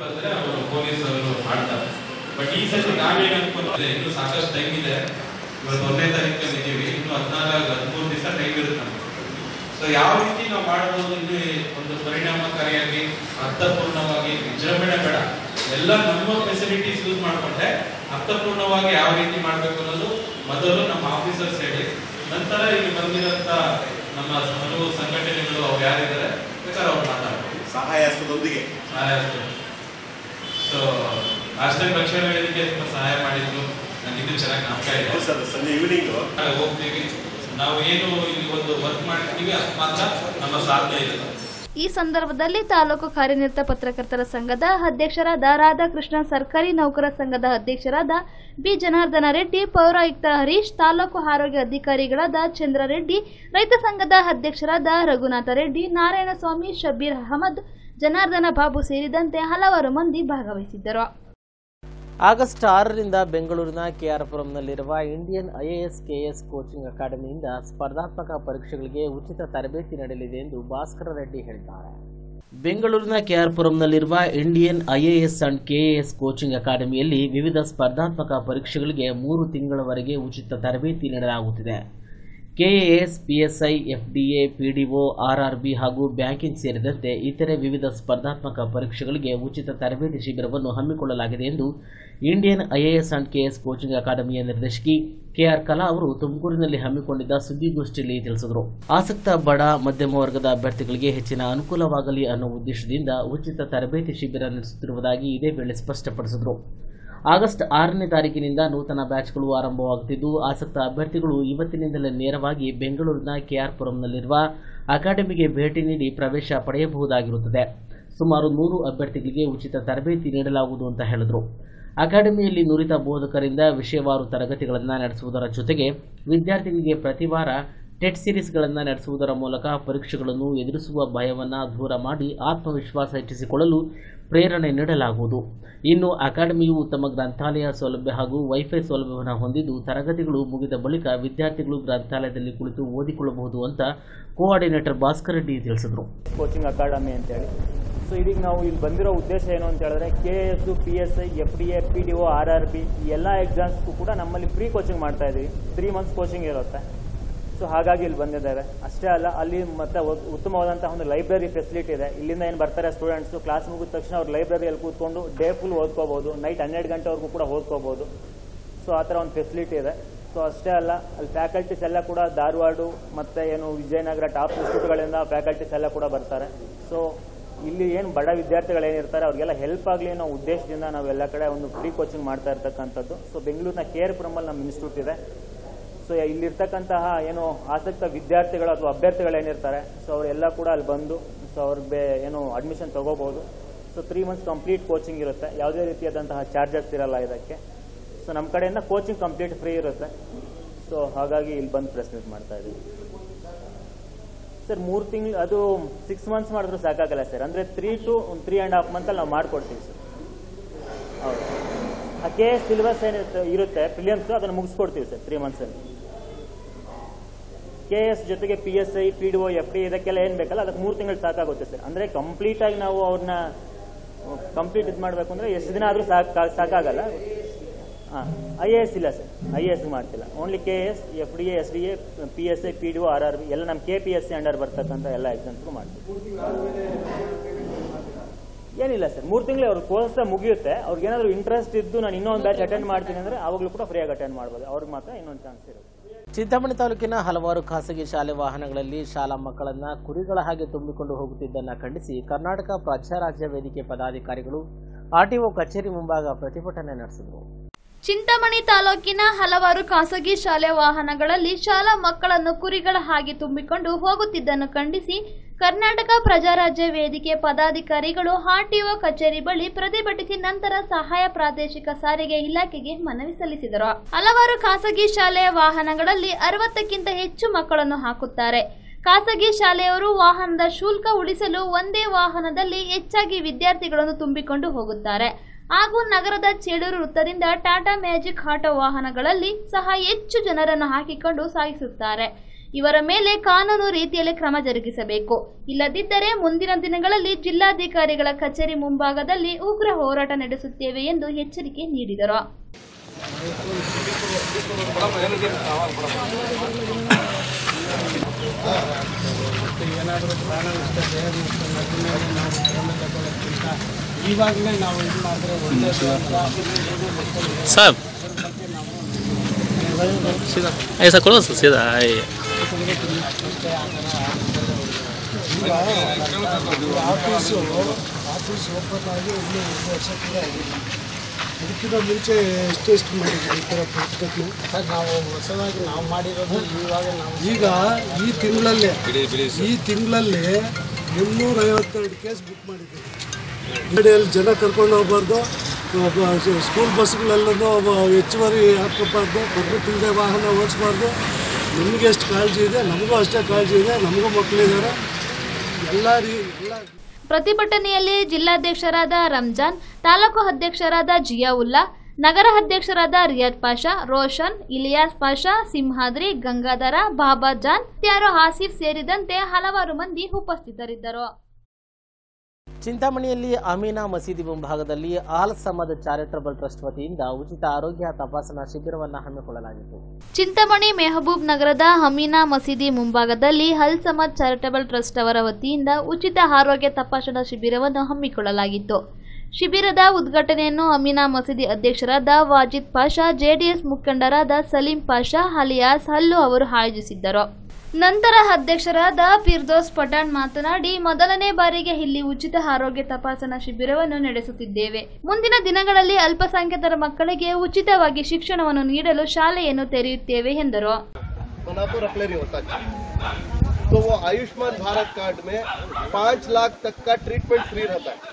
S9: ಯಾವ ರೀತಿ ನಾವು ಮಾಡಬಹುದು, ಇದು ಒಂದು ಪರಿಣಾಮಕಾರಿಯಾಗಿ ಅರ್ಥಪೂರ್ಣವಾಗಿ, ವಿಜೃಂಭಣೆ ಬೇಡ, ಎಲ್ಲ ನಮ್ಮ ಫೆಸಿಲಿಟೀಸ್ ಯೂಸ್ ಮಾಡಿಕೊಂಡೆ ಅರ್ಥಪೂರ್ಣವಾಗಿ ಯಾವ ರೀತಿ ಮಾಡಬೇಕು ಅನ್ನೋದು ಮೊದಲು ನಮ್ಮ ಆಫೀಸರ್ಸ್ ಹೇಳಿ, ನಂತರ ಇಲ್ಲಿ ಬಂದಿರಂತ ನಮ್ಮ ಹಲವು ಸಂಘಟನೆಗಳು ಅವ್ರು ಯಾರಿದ್ದಾರೆ ಬೇಕಾದ್ರೆ ಅವ್ರು ಮಾತಾಡ್ತಾರೆ ಸಹಾಯಹಸ್ತದೊಂದಿಗೆ. ಸೊ ಲಾಸ್ಟ್ ಟೈಮ್ ರಕ್ಷಣಾ ವೇದಿಕೆ ಸಹಾಯ ಮಾಡಿದ್ರು, ನನಗೆ ಇನ್ನೂ ಚೆನ್ನಾಗಿ ಜ್ಞಾಪಕ ಇದೆ. ಸಂಜೆ ಈವ್ನಿಂಗ್ ಹೋಗ್ತೀವಿ ನಾವು, ಏನು ಇಲ್ಲಿ ಒಂದು ವರ್ಕ್ ಮಾಡ್ತೀವಿ ಅದು ಮಾತ್ರ ನಮ್ಮ ಸಾಧ್ಯ ಇದೆ.
S4: ಈ ಸಂದರ್ಭದಲ್ಲಿ ತಾಲೂಕು ಕಾರ್ಯನಿರತ ಪತ್ರಕರ್ತರ ಸಂಘದ ಅಧ್ಯಕ್ಷರಾದ ರಾಧಾಕೃಷ್ಣ, ಸರ್ಕಾರಿ ನೌಕರ ಸಂಘದ ಅಧ್ಯಕ್ಷರಾದ ಬಿ ಜನಾರ್ದನ ರೆಡ್ಡಿ, ಪೌರಾಯುಕ್ತ ಹರೀಶ್, ತಾಲೂಕು ಆರೋಗ್ಯ ಅಧಿಕಾರಿಗಳಾದ ಚಂದ್ರರೆಡ್ಡಿ, ರೈತ ಸಂಘದ ಅಧ್ಯಕ್ಷರಾದ ರಘುನಾಥ ರೆಡ್ಡಿ, ನಾರಾಯಣಸ್ವಾಮಿ, ಶಬೀರ್ ಅಹಮದ್, ಜನಾರ್ದನ ಬಾಬು ಸೇರಿದಂತೆ ಹಲವಾರು ಮಂದಿ ಭಾಗವಹಿಸಿದ್ದರು.
S1: ಆಗಸ್ಟ್ 6ರಿಂದ ಬೆಂಗಳೂರಿನ KR ಪುರಂನಲ್ಲಿರುವ ಇಂಡಿಯನ್ IAS KS ಕೋಚಿಂಗ್ ಅಕಾಡೆಮಿಯಿಂದ ಸ್ಪರ್ಧಾತ್ಮಕ ಪರೀಕ್ಷೆಗಳಿಗೆ ಉಚಿತ ತರಬೇತಿ ನಡೆಯಲಿದೆ ಎಂದು ಭಾಸ್ಕರ ರೆಡ್ಡಿ ಹೇಳಿದ್ದಾರೆ. ಬೆಂಗಳೂರಿನ KR ಪುರಂನಲ್ಲಿರುವ Indian IAS and KAS coaching ಅಕಾಡೆಮಿಯಲ್ಲಿ ವಿವಿಧ ಸ್ಪರ್ಧಾತ್ಮಕ ಪರೀಕ್ಷೆಗಳಿಗೆ 3 ತಿಂಗಳವರೆಗೆ ಉಚಿತ ತರಬೇತಿ ನೀಡಲಾಗುತ್ತಿದೆ. KAS, PSI, FDA, PDO, RRB ಹಾಗೂ ಬ್ಯಾಂಕಿಂಗ್ ಸೇರಿದಂತೆ ಇತರೆ ವಿವಿಧ ಸ್ಪರ್ಧಾತ್ಮಕ ಪರೀಕ್ಷೆಗಳಿಗೆ ಉಚಿತ ತರಬೇತಿ ಶಿಬಿರವನ್ನು ಹಮ್ಮಿಕೊಳ್ಳಲಾಗಿದೆ ಎಂದು Indian IAS and KS coaching ಅಕಾಡೆಮಿಯ ನಿರ್ದೇಶಕಿ KR ಕಲಾ ಅವರು ತುಮಕೂರಿನಲ್ಲಿ ಹಮ್ಮಿಕೊಂಡಿದ್ದ ಸುದ್ದಿಗೋಷ್ಠಿಯಲ್ಲಿ ತಿಳಿಸಿದರು. ಆಸಕ್ತ ಬಡ ಮಧ್ಯಮ ವರ್ಗದ ಅಭ್ಯರ್ಥಿಗಳಿಗೆ ಹೆಚ್ಚಿನ ಅನುಕೂಲವಾಗಲಿ ಅನ್ನೋ ಉದ್ದೇಶದಿಂದ ಉಚಿತ ತರಬೇತಿ ಶಿಬಿರ ನಡೆಸುತ್ತಿರುವುದಾಗಿ ಇದೇ ವೇಳೆ ಸ್ಪಷ್ಟಪಡಿಸಿದರು. ಆಗಸ್ಟ್ 6ನೇ ತಾರೀಕಿನಿಂದ ನೂತನ ಬ್ಯಾಚ್ಗಳು ಆರಂಭವಾಗುತ್ತಿದ್ದು ಆಸಕ್ತ ಅಭ್ಯರ್ಥಿಗಳು ಇವತ್ತಿನಿಂದಲೇ ನೇರವಾಗಿ ಬೆಂಗಳೂರಿನ ಕೆಆರ್ ಪುರಂನಲ್ಲಿರುವ ಅಕಾಡೆಮಿಗೆ ಭೇಟಿ ನೀಡಿ ಪ್ರವೇಶ ಪಡೆಯಬಹುದಾಗಿರುತ್ತದೆ. ಸುಮಾರು 100 ಅಭ್ಯರ್ಥಿಗಳಿಗೆ ಉಚಿತ ತರಬೇತಿ ನೀಡಲಾಗುವುದು ಅಂತ ಹೇಳಿದರು. ಅಕಾಡೆಮಿಯಲ್ಲಿ ನುರಿತ ಬೋಧಕರಿಂದ ವಿಷಯವಾರು ತರಗತಿಗಳನ್ನು ನಡೆಸುವುದರ ಜೊತೆಗೆ ವಿದ್ಯಾರ್ಥಿಗಳಿಗೆ ಪ್ರತಿ ವಾರ ಟೆಟ್ ಸಿರೀಸ್ಗಳನ್ನು ನಡೆಸುವುದರ ಮೂಲಕ ಪರೀಕ್ಷೆಗಳನ್ನು ಎದುರಿಸುವ ಭಯವನ್ನು ದೂರ ಮಾಡಿ ಆತ್ಮವಿಶ್ವಾಸ ಹೆಚ್ಚಿಸಿಕೊಳ್ಳಲು ಪ್ರೇರಣೆ ನೀಡಲಾಗುವುದು. ಇನ್ನು ಅಕಾಡೆಮಿಯು ಉತ್ತಮ ಗ್ರಂಥಾಲಯ ಸೌಲಭ್ಯ ಹಾಗೂ ವೈಫೈ ಸೌಲಭ್ಯವನ್ನು ಹೊಂದಿದ್ದು ತರಗತಿಗಳು ಮುಗಿದ ಬಳಿಕ ವಿದ್ಯಾರ್ಥಿಗಳು ಗ್ರಂಥಾಲಯದಲ್ಲಿ ಕುಳಿತು ಓದಿಕೊಳ್ಳಬಹುದು ಅಂತ ಕೋಆರ್ಡಿನೇಟರ್ ಭಾಸ್ಕರ್ ರೆಡ್ಡಿ ತಿಳಿಸಿದರು.
S10: ಕೋಚಿಂಗ್ ಅಕಾಡೆಮಿ ಅಂತೇಳಿ ಸೊ ಇದೀಗ ನಾವು ಇಲ್ಲಿ ಬಂದಿರೋ ಉದ್ದೇಶ ಏನು ಅಂತ ಹೇಳಿದ್ರೆ KS, PSI, FDA, PDO, RRB ಈ ಎಲ್ಲ ಎಕ್ಸಾಮ್ಸ್ಗೂ ಕೂಡ ನಮ್ಮಲ್ಲಿ ಫ್ರೀ ಕೋಚಿಂಗ್ ಮಾಡ್ತಾ ಇದ್ದೀವಿ. 3 ಮಂತ್ಸ್ ಕೋಚಿಂಗ್ ಇರುತ್ತೆ. ಸೊ ಹಾಗಾಗಿ ಇಲ್ಲಿ ಬಂದಿದ್ದೇವೆ. ಅಷ್ಟೇ ಅಲ್ಲ, ಅಲ್ಲಿ ಮತ್ತೆ ಉತ್ತಮವಾದಂತಹ ಒಂದು ಲೈಬ್ರರಿ ಫೆಸಿಲಿಟಿ ಇದೆ. ಇಲ್ಲಿಂದ ಏನು ಬರ್ತಾರೆ ಸ್ಟೂಡೆಂಟ್ಸು ಕ್ಲಾಸ್ ಮುಗಿದ ತಕ್ಷಣ ಅವ್ರು ಲೈಬ್ರರಿಯಲ್ಲಿ ಕೂತ್ಕೊಂಡು ಡೇ ಫುಲ್ ಓದ್ಕೋಬಹುದು, ನೈಟ್ 12 ಗಂಟೆವರೆಗೂ ಕೂಡ ಓದ್ಕೋಬಹುದು. ಸೊ ಆ ಥರ ಒಂದು ಫೆಸಿಲಿಟಿ ಇದೆ. ಸೊ ಅಷ್ಟೇ ಅಲ್ಲ, ಅಲ್ಲಿ ಫ್ಯಾಕಲ್ಟೀಸ್ ಎಲ್ಲ ಕೂಡ ಧಾರವಾಡ ಮತ್ತು ಏನು ವಿಜಯನಗರ ಟಾಪ್ ಇನ್ಸ್ಟಿಟ್ಯೂಟ್ಗಳಿಂದ ಫ್ಯಾಕಲ್ಟೀಸ್ ಎಲ್ಲ ಕೂಡ ಬರ್ತಾರೆ. ಸೊ ಇಲ್ಲಿ ಏನು ಬಡ ವಿದ್ಯಾರ್ಥಿಗಳೇನಿರ್ತಾರೆ ಅವ್ರಿಗೆಲ್ಲ ಹೆಲ್ಪ್ ಆಗಲಿ ಅನ್ನೋ ಉದ್ದೇಶದಿಂದ ನಾವು ಎಲ್ಲ ಕಡೆ ಒಂದು ಫ್ರೀ ಕೋಚಿಂಗ್ ಮಾಡ್ತಾ ಇರ್ತಕ್ಕಂಥದ್ದು. ಸೊ ಬೆಂಗಳೂರಿನ KR ಪುರಮಲ್ಲಿ ನಮ್ಮ ಇನ್ಸ್ಟಿಟ್ಯೂಟ್ ಇದೆ. ಸೊ ಇಲ್ಲಿರ್ತಕ್ಕಂತಹ ಏನು ಆಸಕ್ತ ವಿದ್ಯಾರ್ಥಿಗಳು ಅಥವಾ ಅಭ್ಯರ್ಥಿಗಳೇನಿರ್ತಾರೆ ಸೊ ಅವರೆಲ್ಲ ಕೂಡ ಅಲ್ಲಿ ಬಂದು ಸೊ ಅವ್ರಿಗೆ ಏನು ಅಡ್ಮಿಷನ್ ತೊಗೋಬೋದು. ಸೊ 3 ಮಂತ್ಸ್ ಕಂಪ್ಲೀಟ್ ಕೋಚಿಂಗ್ ಇರುತ್ತೆ. ಯಾವುದೇ ರೀತಿಯಾದಂತಹ ಚಾರ್ಜಸ್ ಇರಲ್ಲ ಇದಕ್ಕೆ. ಸೊ ನಮ್ಮ ಕಡೆಯಿಂದ ಕೋಚಿಂಗ್ ಕಂಪ್ಲೀಟ್ ಫ್ರೀ ಇರುತ್ತೆ. ಸೊ ಹಾಗಾಗಿ ಇಲ್ಲಿ ಬಂದು ಪ್ರೆಸೆಂಟ್ ಮಾಡ್ತಾ ಇದ್ದೀವಿ ಸರ್. 3 ತಿಂಗಳು ಅದು 6 ಮಂತ್ಸ್ ಮಾಡಿದ್ರು ಸಾಕಾಗಲ್ಲ ಸರ್. ಅಂದರೆ 3 to 3.5 ಮಂತಲ್ಲಿ ನಾವು ಮಾಡಿಕೊಡ್ತೀವಿ ಸರ್. ಹೌದು, ಆ KS ಸಿಲೆಬಸ್ ಏನಿರುತ್ತೆ ಇರುತ್ತೆ ಪ್ರಿಲಿಮ್ಸ್ ಅದನ್ನು ಮುಗಿಸ್ಕೊಡ್ತೀವಿ ಸರ್ 3 ಮಂತ್ಸಲ್ಲಿ. KS ಜೊತೆಗೆ PSI, PDO, FDA ಇದಕ್ಕೆಲ್ಲ ಏನು ಬೇಕಲ್ಲ ಅದಕ್ಕೆ 3 ತಿಂಗಳು ಸಾಕಾಗುತ್ತೆ ಸರ್. ಅಂದರೆ ಕಂಪ್ಲೀಟಾಗಿ ನಾವು ಅವ್ರನ್ನ ಕಂಪ್ಲೀಟ್ ಇದು ಮಾಡಬೇಕು ಅಂದರೆ ಎಷ್ಟು ದಿನ ಆದರೂ ಸಾಕಾಗಲ್ಲ. IAS ಇಲ್ಲ ಸರ್, IAS ಮಾಡ್ತಿಲ್ಲ. Only KS, FDA, SDA, PSI, PDO, RRB ಎಲ್ಲ ನಮ್ಮ KPSC ಅಂಡರ್ ಬರ್ತಕ್ಕಂಥ ಎಲ್ಲ ಎಕ್ಸಾಮ್ಸ್ಗೂ ಮಾಡ್ತೀವಿ. ಏನಿಲ್ಲ ಸರ್, 3 ತಿಂಗಳು ಅವ್ರ ಕೋರ್ಸ್ ಮುಗಿಯುತ್ತೆ. ಅವ್ರಿಗೆ ಏನಾದರೂ ಇಂಟ್ರೆಸ್ಟ್ ಇದ್ದು ನಾನು ಇನ್ನೊಂದು ಬ್ಯಾಚ್ ಅಟೆಂಡ್ ಮಾಡ್ತೀನಿ ಅಂದರೆ ಆವಾಗಲೂ ಕೂಡ ಫ್ರೀಯಾಗಿ ಅಟೆಂಡ್ ಮಾಡ್ಬೋದು. ಅವ್ರಿಗೆ ಮಾತ್ರ ಇನ್ನೊಂದು ಚಾನ್ಸ್ ಇರುತ್ತೆ.
S1: ಚಿಂತಾಮಣಿ ತಾಲೂಕಿನ ಹಲವಾರು ಖಾಸಗಿ ಶಾಲೆ ವಾಹನಗಳಲ್ಲಿ ಶಾಲಾ ಮಕ್ಕಳನ್ನ ಕುರಿಗಳ ಹಾಗೆ ತುಂಬಿಕೊಂಡು ಹೋಗುತ್ತಿದ್ದನ್ನು ಖಂಡಿಸಿ ಕರ್ನಾಟಕ ಪ್ರಜಾರಾಜ್ಯ ವೇದಿಕೆ ಪದಾಧಿಕಾರಿಗಳು RTO ಕಚೇರಿ ಮುಂಭಾಗ ಪ್ರತಿಭಟನೆ ನಡೆಸಿದರು.
S4: ಚಿಂತಾಮಣಿ ತಾಲೂಕಿನ ಹಲವಾರು ಖಾಸಗಿ ಶಾಲೆ ವಾಹನಗಳಲ್ಲಿ ಶಾಲಾ ಮಕ್ಕಳನ್ನು ಕುರಿಗಳ ಹಾಗೆ ತುಂಬಿಕೊಂಡು ಹೋಗುತ್ತಿದ್ದನ್ನು ಖಂಡಿಸಿ ಕರ್ನಾಟಕ ಪ್ರಜಾರಾಜ್ಯ ವೇದಿಕೆ ಪದಾಧಿಕಾರಿಗಳು RTO ಕಚೇರಿ ಬಳಿ ಪ್ರತಿಭಟಿಸಿ ನಂತರ ಸಹಾಯ ಪ್ರಾದೇಶಿಕ ಸಾರಿಗೆ ಇಲಾಖೆಗೆ ಮನವಿ ಸಲ್ಲಿಸಿದರು. ಹಲವಾರು ಖಾಸಗಿ ಶಾಲೆಯ ವಾಹನಗಳಲ್ಲಿ 60ಕ್ಕಿಂತ ಹೆಚ್ಚು ಮಕ್ಕಳನ್ನು ಹಾಕುತ್ತಾರೆ. ಖಾಸಗಿ ಶಾಲೆಯವರು ವಾಹನದ ಶುಲ್ಕ ಉಳಿಸಲು ಒಂದೇ ವಾಹನದಲ್ಲಿ ಹೆಚ್ಚಾಗಿ ವಿದ್ಯಾರ್ಥಿಗಳನ್ನು ತುಂಬಿಕೊಂಡು ಹೋಗುತ್ತಾರೆ. ಹಾಗೂ ನಗರದ ಚೇಳೂರು ವೃತ್ತದಿಂದ ಟಾಟಾ ಮ್ಯಾಜಿಕ್ ಆಟೋ ವಾಹನಗಳಲ್ಲಿ ಸಹ ಹೆಚ್ಚು ಜನರನ್ನು ಹಾಕಿಕೊಂಡು ಸಾಗಿಸುತ್ತಾರೆ. ಇವರ ಮೇಲೆ ಕಾನೂನು ರೀತಿಯಲ್ಲಿ ಕ್ರಮ ಜರುಗಿಸಬೇಕು. ಇಲ್ಲದಿದ್ದರೆ ಮುಂದಿನ ದಿನಗಳಲ್ಲಿ ಜಿಲ್ಲಾಧಿಕಾರಿಗಳ ಕಚೇರಿ ಮುಂಭಾಗದಲ್ಲಿ ಉಗ್ರ ಹೋರಾಟ ನಡೆಸುತ್ತೇವೆ ಎಂದು ಎಚ್ಚರಿಕೆ ನೀಡಿದರು.
S11: ಏನಾದರೂ ಪ್ರಾಣ ನಷ್ಟ, ದೇಹ ನಷ್ಟ ಇವಾಗಲೇ ನಾವು ಇದು ಮಾಡಿದ್ರೆ ಒಳ್ಳೆಯದು
S12: साहब ऐसा करो सीधा
S11: ಆಫೀಸ್ ಓಪನ್ ಆಗಿ ಇನ್ನೂ 1 ವರ್ಷ ಕೂಡ ಆಗಿದೆ. ಇದಕ್ಕಿಂತ ಮುಂಚೆ ಎಷ್ಟು ಮಾಡಿದ್ದೀವಿ ಈ ಥರ ಪ್ರತಿಭಟನೆ ಸರ್? ನಾವು ಹೊಸದಾಗಿ ನಾವು ಮಾಡಿರೋದು ಇವಾಗ ನಾವು ಈಗ ಈ ತಿಂಗಳಲ್ಲಿ 352 ಕೇಸ್ ಬುಕ್ ಮಾಡಿದ್ದೀವಿ. ಗಾಡಿಯಲ್ಲಿ ಜನ ಕರ್ಕೊಂಡು ಹೋಗ್ಬಾರ್ದು, ಸ್ಕೂಲ್ ಬಸ್ಗಳಲ್ಲೂ ಹೆಚ್ಚುವರಿ ಹಾಕಬಾರ್ದು, ತಿಂದೆ ವಾಹನ ಓಡಿಸ್ಬಾರ್ದು. ನಿಮಗೆ ಎಷ್ಟು ಕಾಳಜಿ ಇದೆ ನಮಗೂ ಅಷ್ಟೇ ಕಾಳಜಿ ಇದೆ. ನಮಗೂ ಮಕ್ಕಳಿದ್ದಾರೆ. ಎಲ್ಲ
S4: ಪ್ರತಿಭಟನೆಯಲ್ಲಿ ಜಿಲ್ಲಾಧ್ಯಕ್ಷರಾದ ರಂಜಾನ್, ತಾಲೂಕು ಅಧ್ಯಕ್ಷರಾದ ಜಿಯಾವುಲ್ಲಾ, ನಗರ ಅಧ್ಯಕ್ಷರಾದ ರಿಯಾದ್ ಪಾಷಾ, ರೋಷನ್, ಇಲಿಯಾಸ್ ಪಾಷಾ, ಸಿಂಹಾದ್ರಿ, ಗಂಗಾಧರ, ಬಾಬಾ ಜಾನ್, ತ್ಯಾರೋ ಆಸಿಫ್ ಸೇರಿದಂತೆ ಹಲವಾರು ಮಂದಿ ಉಪಸ್ಥಿತರಿದ್ದರು.
S1: ಚಿಂತಾಮಣಿಯಲ್ಲಿ ಅಮೀನಾ ಮಸೀದಿ ಮುಂಭಾಗದಲ್ಲಿ ಆಲ್ ಸಮದ್ ಚಾರಿಟಬಲ್ ಟ್ರಸ್ಟ್ ವತಿಯಿಂದ ಉಚಿತ ಆರೋಗ್ಯ ತಪಾಸಣಾ ಶಿಬಿರವನ್ನು ಹಮ್ಮಿಕೊಳ್ಳಲಾಗಿತ್ತು.
S4: ಚಿಂತಾಮಣಿ ಮೆಹಬೂಬ್ ನಗರದ ಅಮೀನಾ ಮಸೀದಿ ಮುಂಭಾಗದಲ್ಲಿ ಅಲ್ ಸಮದ್ ಚಾರಿಟಬಲ್ ಟ್ರಸ್ಟ್ ಅವರ ವತಿಯಿಂದ ಉಚಿತ ಆರೋಗ್ಯ ತಪಾಸಣಾ ಶಿಬಿರವನ್ನು ಹಮ್ಮಿಕೊಳ್ಳಲಾಗಿತ್ತು. ಶಿಬಿರದ ಉದ್ಘಾಟನೆಯನ್ನು ಅಮೀನಾ ಮಸೀದಿ ಅಧ್ಯಕ್ಷರಾದ ವಾಜಿದ್ ಪಾಷಾ, JDS ಮುಖಂಡರಾದ ಸಲೀಂ ಪಾಷಾ ಅಲಿಯಾಸ್ ಹಲ್ಲು ಅವರು ಆಯೋಜಿಸಿದ್ದರು. ನಂತರ ಅಧ್ಯಕ್ಷರಾದ ಫಿರ್ದೋಸ್ ಪಠಾಣ್ ಮಾತನಾಡಿ, ಮೊದಲನೇ ಬಾರಿಗೆ ಇಲ್ಲಿ ಉಚಿತ ಆರೋಗ್ಯ ತಪಾಸಣಾ ಶಿಬಿರವನ್ನು ನಡೆಸುತ್ತಿದ್ದೇವೆ. ಮುಂದಿನ ದಿನಗಳಲ್ಲಿ ಅಲ್ಪಸಂಖ್ಯಾತರ ಮಕ್ಕಳಿಗೆ ಉಚಿತವಾಗಿ ಶಿಕ್ಷಣವನ್ನು ನೀಡಲು ಶಾಲೆಯನ್ನು ತೆರೆಯುತ್ತೇವೆ ಎಂದರು.
S13: तो वो आयुष्मान भारत कार्ड में 5 लाख तक का ट्रीटमेंट फ्री रहता है.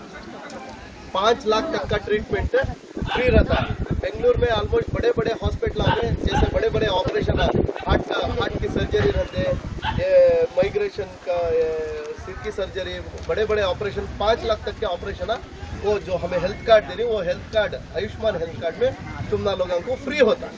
S13: 5 लाख तक का ट्रीटमेंट फ्री रहता है. बेंगलुरु में ऑलमोस्ट बड़े बड़े हॉस्पिटल आ गए, जैसे बड़े बड़े ऑपरेशन हार्ट की सर्जरी रहते, माइग्रेशन का सिर की सर्जरी, बड़े बड़े ऑपरेशन 5 लाख तक के ऑपरेशन है. वो जो हमें हेल्थ कार्ड दे रही, वो health card Ayushman health card में तुमना लोगों को फ्री होता है.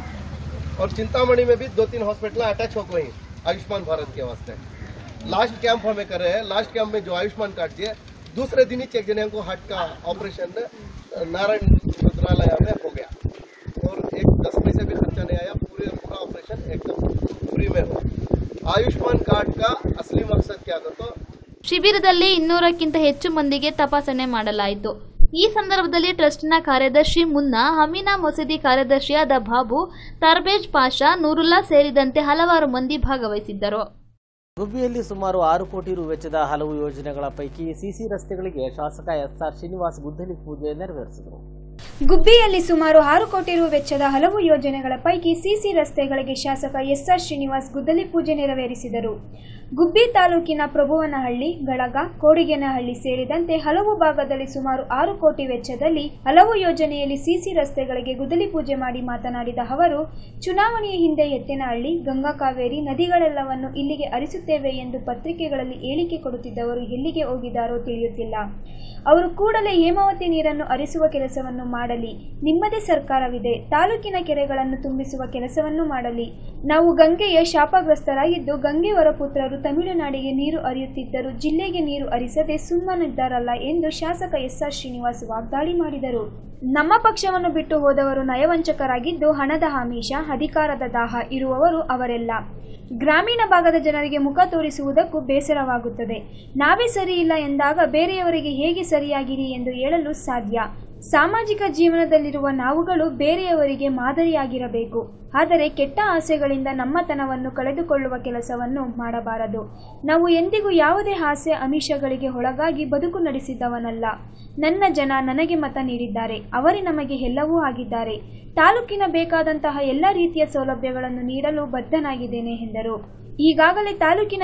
S13: और चिंतामणि में भी 2-3 हॉस्पिटल अटैच हो गई आयुष्मान भारत के वास्ते. लास्ट कैंप हमें कर रहे हैं. लास्ट कैंप में जो आयुष्मान कार्ड दिए, दूसरे दिन ही चेक जने को हार्ट का ऑपरेशन नारायण रुद्रालय में हो गया और 10 पैसे भी खर्चा नहीं आया. पूरा ऑपरेशन एकदम फ्री में हो. आयुष्मान कार्ड का असली मकसद क्या था? तो
S4: ಶಿಬಿರದಲ್ಲಿ 200ಕ್ಕಿಂತ ಹೆಚ್ಚು ಮಂದಿಗೆ ತಪಾಸಣೆ ಮಾಡಲಾಯಿತು. ಈ ಸಂದರ್ಭದಲ್ಲಿ ಟ್ರಸ್ಟ್ನ ಕಾರ್ಯದರ್ಶಿ ಮುನ್ನಾ, ಅಮೀನಾ ಮಸೀದಿ ಕಾರ್ಯದರ್ಶಿಯಾದ ಬಾಬು, ತರ್ಬೇಜ್ ಪಾಷಾ, ನೂರುಲ್ಲಾ ಸೇರಿದಂತೆ ಹಲವಾರು ಮಂದಿ ಭಾಗವಹಿಸಿದ್ದರು.
S1: ಗುಬ್ಬಿಯಲ್ಲಿ ಸುಮಾರು 6 ಕೋಟಿ ರು ವೆಚ್ಚದ ಹಲವು ಯೋಜನೆಗಳ ಪೈಕಿ ಸಿಸಿ ರಸ್ತೆಗಳಿಗೆ ಶಾಸಕ ಎಸ್ಆರ್ ಶ್ರೀನಿವಾಸ್ ಗುದ್ದಲಿ ಪೂಜೆ ನೆರವೇರಿಸಿದರು.
S2: ಗುಬ್ಬಿಯಲ್ಲಿ ಸುಮಾರು 6 ಕೋಟಿ ರು ವೆಚ್ಚದ ಹಲವು ಯೋಜನೆಗಳ ಪೈಕಿ ಸಿಸಿ ರಸ್ತೆಗಳಿಗೆ ಶಾಸಕ ಎಸ್ಆರ್ ಶ್ರೀನಿವಾಸ್ ಗುದ್ದಲಿ ಪೂಜೆ ನೆರವೇರಿಸಿದರು. ಗುಬ್ಬಿ ತಾಲೂಕಿನ ಪ್ರಭುವನಹಳ್ಳಿ, ಗಳಗ, ಕೋಡಿಗೇನಹಳ್ಳಿ ಸೇರಿದಂತೆ ಹಲವು ಭಾಗದಲ್ಲಿ ಸುಮಾರು 6 ಕೋಟಿ ವೆಚ್ಚದಲ್ಲಿ ಹಲವು ಯೋಜನೆಯಲ್ಲಿ ಸಿಸಿ ರಸ್ತೆಗಳಿಗೆ ಗುದ್ದಲಿ ಪೂಜೆ ಮಾಡಿ ಮಾತನಾಡಿದ ಅವರು, ಚುನಾವಣೆಯ ಹಿಂದೆ ಎತ್ತೇನಹಳ್ಳಿ, ಗಂಗಾ ಕಾವೇರಿ ನದಿಗಳೆಲ್ಲವನ್ನು ಇಲ್ಲಿಗೆ ಹರಿಸುತ್ತೇವೆ ಎಂದು ಪತ್ರಿಕೆಗಳಲ್ಲಿ ಹೇಳಿಕೆ ಕೊಡುತ್ತಿದ್ದವರು ಎಲ್ಲಿಗೆ ಹೋಗಿದ್ದಾರೋ ತಿಳಿಯುತ್ತಿಲ್ಲ. ಅವರು ಕೂಡಲೇ ಹೇಮಾವತಿ ನೀರನ್ನು ಹರಿಸುವ ಕೆಲಸವನ್ನು ಮಾಡಲಿ. ನಿಮ್ಮದೇ ಸರ್ಕಾರವಿದೆ, ತಾಲೂಕಿನ ಕೆರೆಗಳನ್ನು ತುಂಬಿಸುವ ಕೆಲಸವನ್ನು ಮಾಡಲಿ. ನಾವು ಗಂಗೆಯ ಶಾಪಗ್ರಸ್ತರಾಗಿದ್ದು, ಗಂಗೆ ವರಪುತ್ರರು ತಮಿಳುನಾಡಿಗೆ ನೀರು ಹರಿಯುತ್ತಿದ್ದರೂ ಜಿಲ್ಲೆಗೆ ನೀರು ಹರಿಸದೆ ಸುಮ್ಮನಿದ್ದಾರಲ್ಲ ಎಂದು ಶಾಸಕ ಎಸ್ಆರ್ ಶ್ರೀನಿವಾಸ್ ವಾಗ್ದಾಳಿ ಮಾಡಿದರು. ನಮ್ಮ ಪಕ್ಷವನ್ನು ಬಿಟ್ಟು ಹೋದವರು ನಯವಂಚಕರಾಗಿದ್ದು, ಹಣದ ಆಮಿಷ, ಅಧಿಕಾರದ ದಾಹ ಇರುವವರು ಅವರೆಲ್ಲ. ಗ್ರಾಮೀಣ ಭಾಗದ ಜನರಿಗೆ ಮುಖ ತೋರಿಸುವುದಕ್ಕೂ ಬೇಸರವಾಗುತ್ತದೆ. ನಾವೇ ಸರಿಯಿಲ್ಲ ಎಂದಾಗ ಬೇರೆಯವರಿಗೆ ಹೇಗೆ ಸರಿಯಾಗಿರಿ ಎಂದು ಹೇಳಲು ಸಾಧ್ಯ? ಸಾಮಾಜಿಕ ಜೀವನದಲ್ಲಿರುವ ನಾವುಗಳು ಬೇರೆಯವರಿಗೆ ಮಾದರಿಯಾಗಿರಬೇಕು. ಆದರೆ ಕೆಟ್ಟ ಆಸೆಗಳಿಂದ ನಮ್ಮತನವನ್ನು ಕಳೆದುಕೊಳ್ಳುವ ಕೆಲಸವನ್ನು ಮಾಡಬಾರದು. ನಾವು ಎಂದಿಗೂ ಯಾವುದೇ ಆಸೆ ಆಮಿಷಗಳಿಗೆ ಒಳಗಾಗಿ ಬದುಕು ನಡೆಸಿದವನಲ್ಲ. ನನ್ನ ಜನ ನನಗೆ ಮತ ನೀಡಿದ್ದಾರೆ, ಅವರೇ ನಮಗೆ ಎಲ್ಲವೂ ಆಗಿದ್ದಾರೆ. ತಾಲೂಕಿನ ಬೇಕಾದಂತಹ ಎಲ್ಲ ರೀತಿಯ ಸೌಲಭ್ಯಗಳನ್ನು ನೀಡಲು ಬದ್ಧನಾಗಿದ್ದೇನೆ ಎಂದರು. ಈಗಾಗಲೇ ತಾಲೂಕಿನ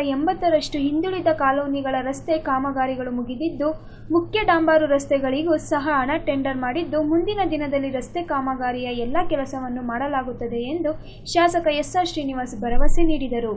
S2: 80% ಹಿಂದುಳಿದ ಕಾಲೋನಿಗಳ ರಸ್ತೆ ಕಾಮಗಾರಿಗಳು ಮುಗಿದಿದ್ದು, ಮುಖ್ಯ ಡಾಂಬಾರು ರಸ್ತೆಗಳಿಗೂ ಸಹ ಹಣ ಟೆಂಡರ್ ಮಾಡಿದ್ದು, ಮುಂದಿನ ದಿನದಲ್ಲಿ ರಸ್ತೆ ಕಾಮಗಾರಿಯ ಎಲ್ಲ ಕೆಲಸವನ್ನು ಮಾಡಲಾಗುತ್ತದೆ ಎಂದು ಶಾಸಕ ಎಸ್ಆರ್ ಶ್ರೀನಿವಾಸ್ ಭರವಸೆ ನೀಡಿದರು.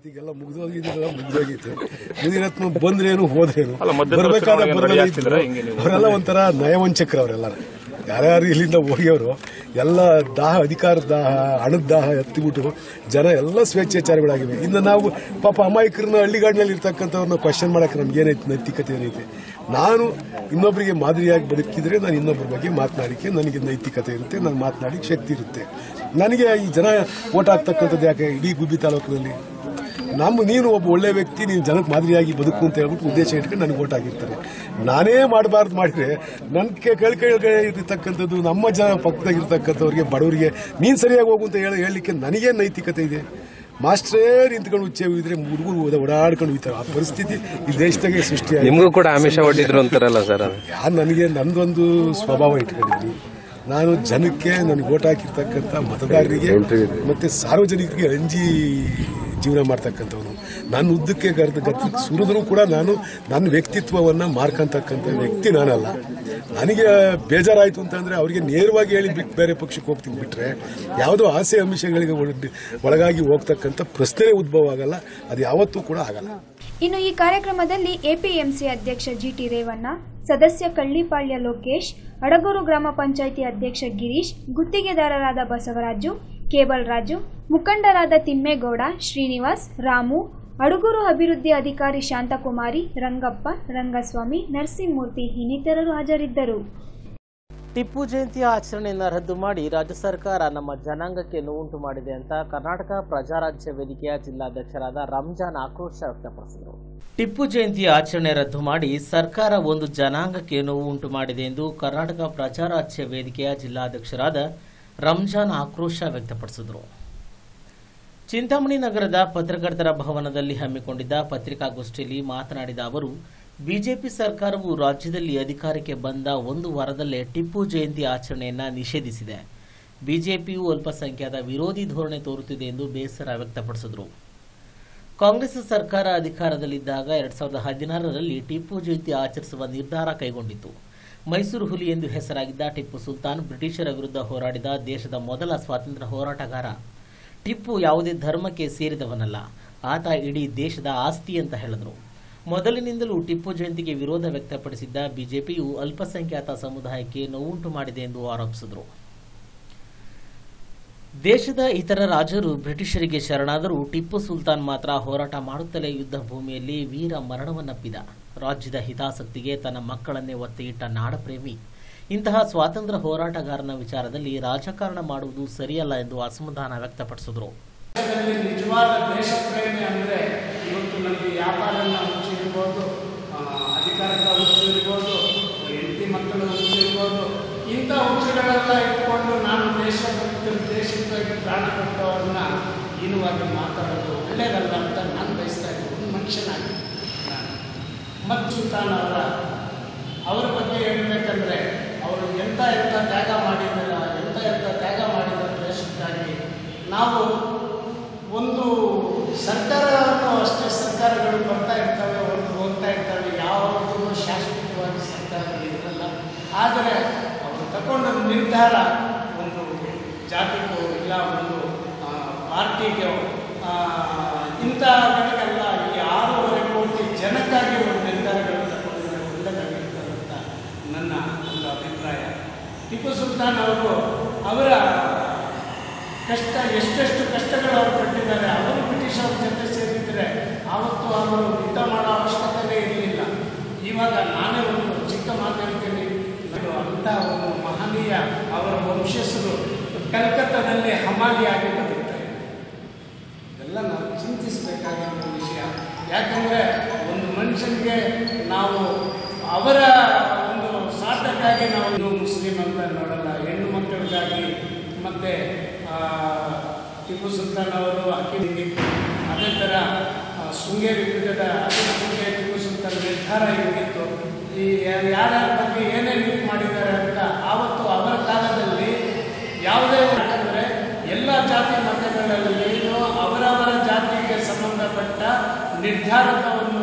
S11: ಬಂದ್ರೇನು ಹೋದ್ರೇನು ಅವರೆಲ್ಲ ಒಂಥರ ನಯವಂಚಕರು. ಅವರೆಲ್ಲ ಯಾರ್ಯಾರು ಇಲ್ಲಿಂದ ಹೋಗ್ಯವರು ಎಲ್ಲ ಅಧಿಕಾರದ ದಾಹ, ಹಣದ ದಾಹ ಎತ್ತಿಬಿಟ್ಟು ಜನ ಎಲ್ಲ ಸ್ವೇಚ್ಛಾಚಾರಿಗಳಾಗಿವೆ. ಇನ್ನು ನಾವು ಪಾಪ ಅಮಾಯಕರನ್ನ ಹಳ್ಳಿಗಾಡಿನಲ್ಲಿ ಇರ್ತಕ್ಕಂಥವ್ರನ್ನ ಕ್ವಶನ್ ಮಾಡಕ್ಕೆ ನಮ್ಗೇನೈತೆ, ನೈತಿಕತೆ ಏನೈತೆ? ನಾನು ಇನ್ನೊಬ್ಬರಿಗೆ ಮಾದರಿಯಾಗಿ ಬದುಕಿದ್ರೆ ನಾನು ಇನ್ನೊಬ್ಬರ ಬಗ್ಗೆ ಮಾತನಾಡಿಕೆ ನನಗೆ ನೈತಿಕತೆ ಇರುತ್ತೆ, ನಾನು ಮಾತನಾಡಿಕ್ಕೆ ಶಕ್ತಿ ಇರುತ್ತೆ. ನನಗೆ ಈ ಜನ ಓಟ್ ಹಾಕ್ತಕ್ಕಂಥದ್ದು ಯಾಕೆ? ಇಡೀ ಗುಬ್ಬಿ ತಾಲೂಕಿನಲ್ಲಿ ನೀನು ಒಬ್ಬ ಒಳ್ಳೆ ವ್ಯಕ್ತಿ, ನೀನು ಜನಕ್ಕೆ ಮಾದರಿಯಾಗಿ ಬದುಕು ಅಂತ ಹೇಳ್ಬಿಟ್ಟು ಉದ್ದೇಶ ಇಟ್ಕೊಂಡು ನನಗೆ ಓಟ್ ಆಗಿರ್ತಾರೆ. ನಾನೇ ಮಾಡಬಾರ್ದು ಮಾಡಿದ್ರೆ ನನ್ನ ಕೆಳಗೆ ಇರತಕ್ಕಂಥದ್ದು ನಮ್ಮ ಜನ ಪಕ್ಕದಾಗಿರ್ತಕ್ಕಂಥವ್ರಿಗೆ, ಬಡವರಿಗೆ ನೀನು ಸರಿಯಾಗಿ ಹೋಗು ಅಂತ ಹೇಳಲಿಕ್ಕೆ ನನಗೇ ನೈತಿಕತೆ ಇದೆ? ಮಾಸ್ಟ್ರೇ ನಿಂತ್ಕೊಂಡು ಉಚ್ಚೆ ಇದ್ರೆ ಹುಡುಗರು ಓಡಾಡ್ಕೊಂಡು ಹೋಗ್ತಾರೆ. ಆ ಪರಿಸ್ಥಿತಿ ಈ ದೇಶದಾಗೆ ಸೃಷ್ಟಿಯಾಗಿದೆ.
S14: ನಿಮಗೂ ಕೂಡ ಆಮಿಷ ಹೊಟ್ಟಿದ್ರು ಅಂತಾರಲ್ಲ ಸರ್?
S11: ನನಗೆ ನಂದೊಂದು ಸ್ವಭಾವ ಇಟ್ಕೊಂಡಿದ್ದೀನಿ. ನಾನು ಜನಕ್ಕೆ ನನಗೆ ಓಟ್ ಹಾಕಿರ್ತಕ್ಕಂಥ ಮತದಾರರಿಗೆ ಮತ್ತೆ ಸಾರ್ವಜನಿಕರಿಗೆ ಅಂಜಿ ಜೀವನ ಮಾಡ್ತಕ್ಕಂಥವನು. ನನ್ನ ಉದ್ದಕ್ಕೆ ಸುರಿದ್ರೂ ಕೂಡ ನಾನು ನನ್ನ ವ್ಯಕ್ತಿತ್ವವನ್ನು ಮಾರ್ಕಂತಕ್ಕಂಥ ವ್ಯಕ್ತಿ ನಾನಲ್ಲ. ನನಗೆ ಬೇಜಾರಾಯಿತು ಅಂತಂದರೆ ಅವರಿಗೆ ನೇರವಾಗಿ ಹೇಳಿ ಬಿಟ್ಟು ಬೇರೆ ಪಕ್ಷಕ್ಕೆ ಹೋಗ್ತೀನಿ. ಬಿಟ್ಟರೆ ಯಾವುದೋ ಆಸೆ ಆಮಿಷಗಳಿಗೆ ಒಳಗಾಗಿ ಹೋಗ್ತಕ್ಕಂಥ ಪ್ರಶ್ನೆ ಉದ್ಭವ ಆಗಲ್ಲ, ಅದು ಯಾವತ್ತೂ ಕೂಡ ಆಗಲ್ಲ.
S2: ಇನ್ನು ಈ ಕಾರ್ಯಕ್ರಮದಲ್ಲಿ ಎಪಿಎಂಸಿ ಅಧ್ಯಕ್ಷ ಜಿಟಿ ರೇವಣ್ಣ, ಸದಸ್ಯ ಕಳ್ಳಿಪಾಳ್ಯ ಲೋಕೇಶ್, ಅಡಗೂರು ಗ್ರಾಮ ಪಂಚಾಯಿತಿ ಅಧ್ಯಕ್ಷ ಗಿರೀಶ್, ಗುತ್ತಿಗೆದಾರರಾದ ಬಸವರಾಜು, ಕೇಬಲ್ ರಾಜು, ಮುಖಂಡರಾದ ತಿಮ್ಮೇಗೌಡ, ಶ್ರೀನಿವಾಸ್, ರಾಮು, ಅಡಗೂರು ಅಭಿವೃದ್ಧಿ ಅಧಿಕಾರಿ ಶಾಂತಕುಮಾರಿ, ರಂಗಪ್ಪ, ರಂಗಸ್ವಾಮಿ, ನರಸಿಂಹಮೂರ್ತಿ ಇನ್ನಿತರರು ಹಾಜರಿದ್ದರು.
S1: ಟಿಪ್ಪು ಜಯಂತಿ ಆಚರಣೆಯನ್ನು ರದ್ದು ಮಾಡಿ ರಾಜ್ಯ ಸರ್ಕಾರ ನಮ್ಮ ಜನಾಂಗಕ್ಕೆ ನೋವುಂಟು ಮಾಡಿದೆ ಅಂತ ಕರ್ನಾಟಕ ಪ್ರಜಾರಾಜ್ಯ ವೇದಿಕೆಯ ಜಿಲ್ಲಾಧ್ಯಕ್ಷರಾದ ರಂಜಾನ್ ಆಕ್ರೋಶ ವ್ಯಕ್ತಪಡಿಸಿದರು. ಟಿಪ್ಪು ಜಯಂತಿ ಆಚರಣೆ ರದ್ದು ಮಾಡಿ ಸರ್ಕಾರ ಒಂದು ಜನಾಂಗಕ್ಕೆ ನೋವು ಉಂಟು ಮಾಡಿದೆ ಎಂದು ಕರ್ನಾಟಕ ಪ್ರಜಾರಾಜ್ಯ ವೇದಿಕೆಯ ಜಿಲ್ಲಾಧ್ಯಕ್ಷರಾದ ರಂಜಾನ್ ಆಕ್ರೋಶ ವ್ಯಕ್ತಪಡಿಸಿದರು. ಚಿಂತಾಮಣಿ ನಗರದ ಪತ್ರಕರ್ತರ ಭವನದಲ್ಲಿ ಹಮ್ಮಿಕೊಂಡಿದ್ದ ಪತ್ರಿಕಾಗೋಷ್ಠಿಯಲ್ಲಿ ಮಾತನಾಡಿದ ಅವರು, ಬಿಜೆಪಿ ಸರ್ಕಾರವು ರಾಜ್ಯದಲ್ಲಿ ಅಧಿಕಾರಕ್ಕೆ ಬಂದ ಒಂದು ವಾರದಲ್ಲೇ ಟಿಪ್ಪು ಜಯಂತಿ ಆಚರಣೆಯನ್ನ ನಿಷೇಧಿಸಿದೆ. ಬಿಜೆಪಿಯು ಅಲ್ಪಸಂಖ್ಯಾತ ವಿರೋಧಿ ಧೋರಣೆ ತೋರುತ್ತಿದೆ ಎಂದು ಬೇಸರ ವ್ಯಕ್ತಪಡಿಸಿದರು. ಕಾಂಗ್ರೆಸ್ ಸರ್ಕಾರ ಅಧಿಕಾರದಲ್ಲಿದ್ದಾಗ 2016ರಲ್ಲಿ ಟಿಪ್ಪು ಜಯಂತಿ ಆಚರಿಸುವ ನಿರ್ಧಾರ ಕೈಗೊಂಡಿತು. ಮೈಸೂರು ಹುಲಿ ಎಂದು ಹೆಸರಾಗಿದ್ದ ಟಿಪ್ಪು ಸುಲ್ತಾನ್ ಬ್ರಿಟಿಷರ ವಿರುದ್ಧ ಹೋರಾಡಿದ ದೇಶದ ಮೊದಲ ಸ್ವಾತಂತ್ರ್ಯ ಹೋರಾಟಗಾರ. ಟಿಪ್ಪು ಯಾವುದೇ ಧರ್ಮಕ್ಕೆ ಸೇರಿದವನಲ್ಲ, ಆತ ಇಡೀ ದೇಶದ ಆಸ್ತಿ ಅಂತ ಹೇಳಿದರು. ಮೊದಲಿನಿಂದಲೂ ಟಿಪ್ಪು ಜಯಂತಿಗೆ ವಿರೋಧ ವ್ಯಕ್ತಪಡಿಸಿದ್ದ ಬಿಜೆಪಿಯು ಅಲ್ಪಸಂಖ್ಯಾತ ಸಮುದಾಯಕ್ಕೆ ನೋವುಂಟು ಮಾಡಿದೆ ಎಂದು ಆರೋಪಿಸಿದರು. ದೇಶದ ಇತರ ರಾಜರು ಬ್ರಿಟಿಷರಿಗೆ ಶರಣಾದರೂ ಟಿಪ್ಪು ಸುಲ್ತಾನ್ ಮಾತ್ರ ಹೋರಾಟ ಮಾಡುತ್ತಲೇ ಯುದ್ಧ ಭೂಮಿಯಲ್ಲಿ ವೀರ ಮರಣವನ್ನಪ್ಪಿದ. ರಾಜ್ಯದ ಹಿತಾಸಕ್ತಿಗೆ ತನ್ನ ಮಕ್ಕಳನ್ನೇ ಒತ್ತೆಯಿಟ್ಟ ನಾಡಪ್ರೇಮಿ. ಇಂತಹ ಸ್ವಾತಂತ್ರ್ಯ ಹೋರಾಟಗಾರನ ವಿಚಾರದಲ್ಲಿ ರಾಜಕಾರಣ ಮಾಡುವುದು ಸರಿಯಲ್ಲ ಎಂದು ಅಸಮಾಧಾನ ವ್ಯಕ್ತಪಡಿಸಿದರು.
S15: ನಿಜವಾದ ದೇಶ ಪ್ರೇಮಿ ಅಂದರೆ ಇವತ್ತು ನನಗೆ ವ್ಯಾಪಾರನ ಹುಚ್ಚು ಇರ್ಬೋದು, ಅಧಿಕಾರದ ಹುಚ್ಚು ಇರ್ಬೋದು, ಹೆಂಡತಿ ಮಕ್ಕಳ ಹುಚ್ಚು ಇರ್ಬೋದು, ಇಂಥ ಹುಚ್ಚುಗಳೆಲ್ಲ ಇಟ್ಕೊಂಡು ನಾನು ದೇಶಕ್ಕಾಗಿ ಪ್ರಾಣ ಕೊಟ್ಟವ್ರನ್ನ ಹೀನವಾಗಿ ಮಾತಾಡೋದು ಒಳ್ಳೆಯದಲ್ಲ ಅಂತ ನಾನು ಬಯಸ್ತಾ ಇದ್ದೆ. ಒಂದು ಮನುಷ್ಯನಾಗಿ ನಾನು ಸುಲ್ತಾನ್ ಅವರ ಬಗ್ಗೆ ಹೇಳಬೇಕಂದ್ರೆ ಅವರು ಎಂಥ ತ್ಯಾಗ ಮಾಡಿದ್ದಾರೆ ದೇಶಕ್ಕಾಗಿ. ನಾವು ಒಂದು ಸರ್ಕಾರವನ್ನು ಅಷ್ಟೇ ಸರ್ಕಾರಗಳು ಬರ್ತಾ ಇರ್ತವೆ, ಹೋಗ್ತಾ ಇರ್ತವೆ, ಯಾವುದೂ ಶಾಶ್ವತವಾಗಿ ಸರ್ಕಾರಗಳು ಇರಲ್ಲ. ಆದರೆ ಅವರು ತಗೊಂಡ ನಿರ್ಧಾರ ಒಂದು ಜಾತಿಗೂ ಇಲ್ಲ ಒಂದು ಪಾರ್ಟಿಗೆ ಇಂಥಗಳಿಗೆಲ್ಲ ಈ 6.5 ಕೋಟಿ ಜನಕ್ಕಾಗಿ ಒಂದು ನಿರ್ಧಾರಗಳು ತಗೊಂಡಿದ್ದಾರೆ, ಒಳ್ಳೆಯದಾಗಿರ್ತಾರೆ ಅಂತ ನನ್ನ ಒಂದು ಅಭಿಪ್ರಾಯ. ಟಿಪ್ಪು ಸುಲ್ತಾನ್ ಅವರು ಅವರ ಎಷ್ಟೆಷ್ಟು ಕಷ್ಟಗಳು ಅವರು ಪಟ್ಟಿದ್ದಾರೆ. ಅವರು ಬ್ರಿಟಿಷ್ ಅವ್ರ ಜೊತೆ ಸೇರಿದರೆ ಆವತ್ತು ಅವರು ಯುದ್ಧ ಮಾಡೋ ಅವಶ್ಯಕತೆ ಇರಲಿಲ್ಲ. ಇವಾಗ ನಾನೇ ಒಂದು ಚಿಕ್ಕ ಮಾತಾಡ್ತೀನಿ, ಅಂಥ ಒಂದು ಮಹನೀಯ ಅವರ ವಂಶಸ್ಥರು ಕಲ್ಕತ್ತಾದಲ್ಲಿ ಹಮಾಲಿಯಾಗಿ ಬದುಕ್ತಾರೆ. ಇದೆಲ್ಲ ನಾವು ಚಿಂತಿಸಬೇಕಾಗಿರೋ ವಿಷಯ. ಯಾಕಂದರೆ ಒಂದು ಮನುಷ್ಯನಿಗೆ ನಾವು ಅವರ ಒಂದು ಸ್ವಾರ್ಥಕ್ಕಾಗಿ ನಾವು ಮುಸ್ಲಿಂ ಅಂತ ನೋಡಲ್ಲ, ಹೆಣ್ಣು ಮಕ್ಕಳಿಗಾಗಿ. ಮತ್ತು ಟಿಪ್ಪು ಸುಲ್ತಾನ್ ಅವರು ಅಕ್ಕಿನಿತ್ತು, ಅದೇ ಥರ ಶೃಂಗೇರಿ ಪೀಠದ ಅಭಿವೃದ್ಧಿಗೆ ಟಿಪ್ಪು ಸುಲ್ತಾನ್ ನಿರ್ಧಾರ ಹೇಗಿತ್ತು, ಈ ಯಾರ್ಯಾರ ಬಗ್ಗೆ ಏನೇನು ಮಾಡಿದ್ದಾರೆ ಅಂತ ಆವತ್ತು ಅವರ ಕಾಲದಲ್ಲಿ ಯಾವುದೇ ಯಾಕಂದರೆ ಎಲ್ಲ ಜಾತಿ ಮತಗಳಲ್ಲಿ ಅವರವರ ಜಾತಿಗೆ ಸಂಬಂಧಪಟ್ಟ ನಿರ್ಧಾರದ ಒಂದು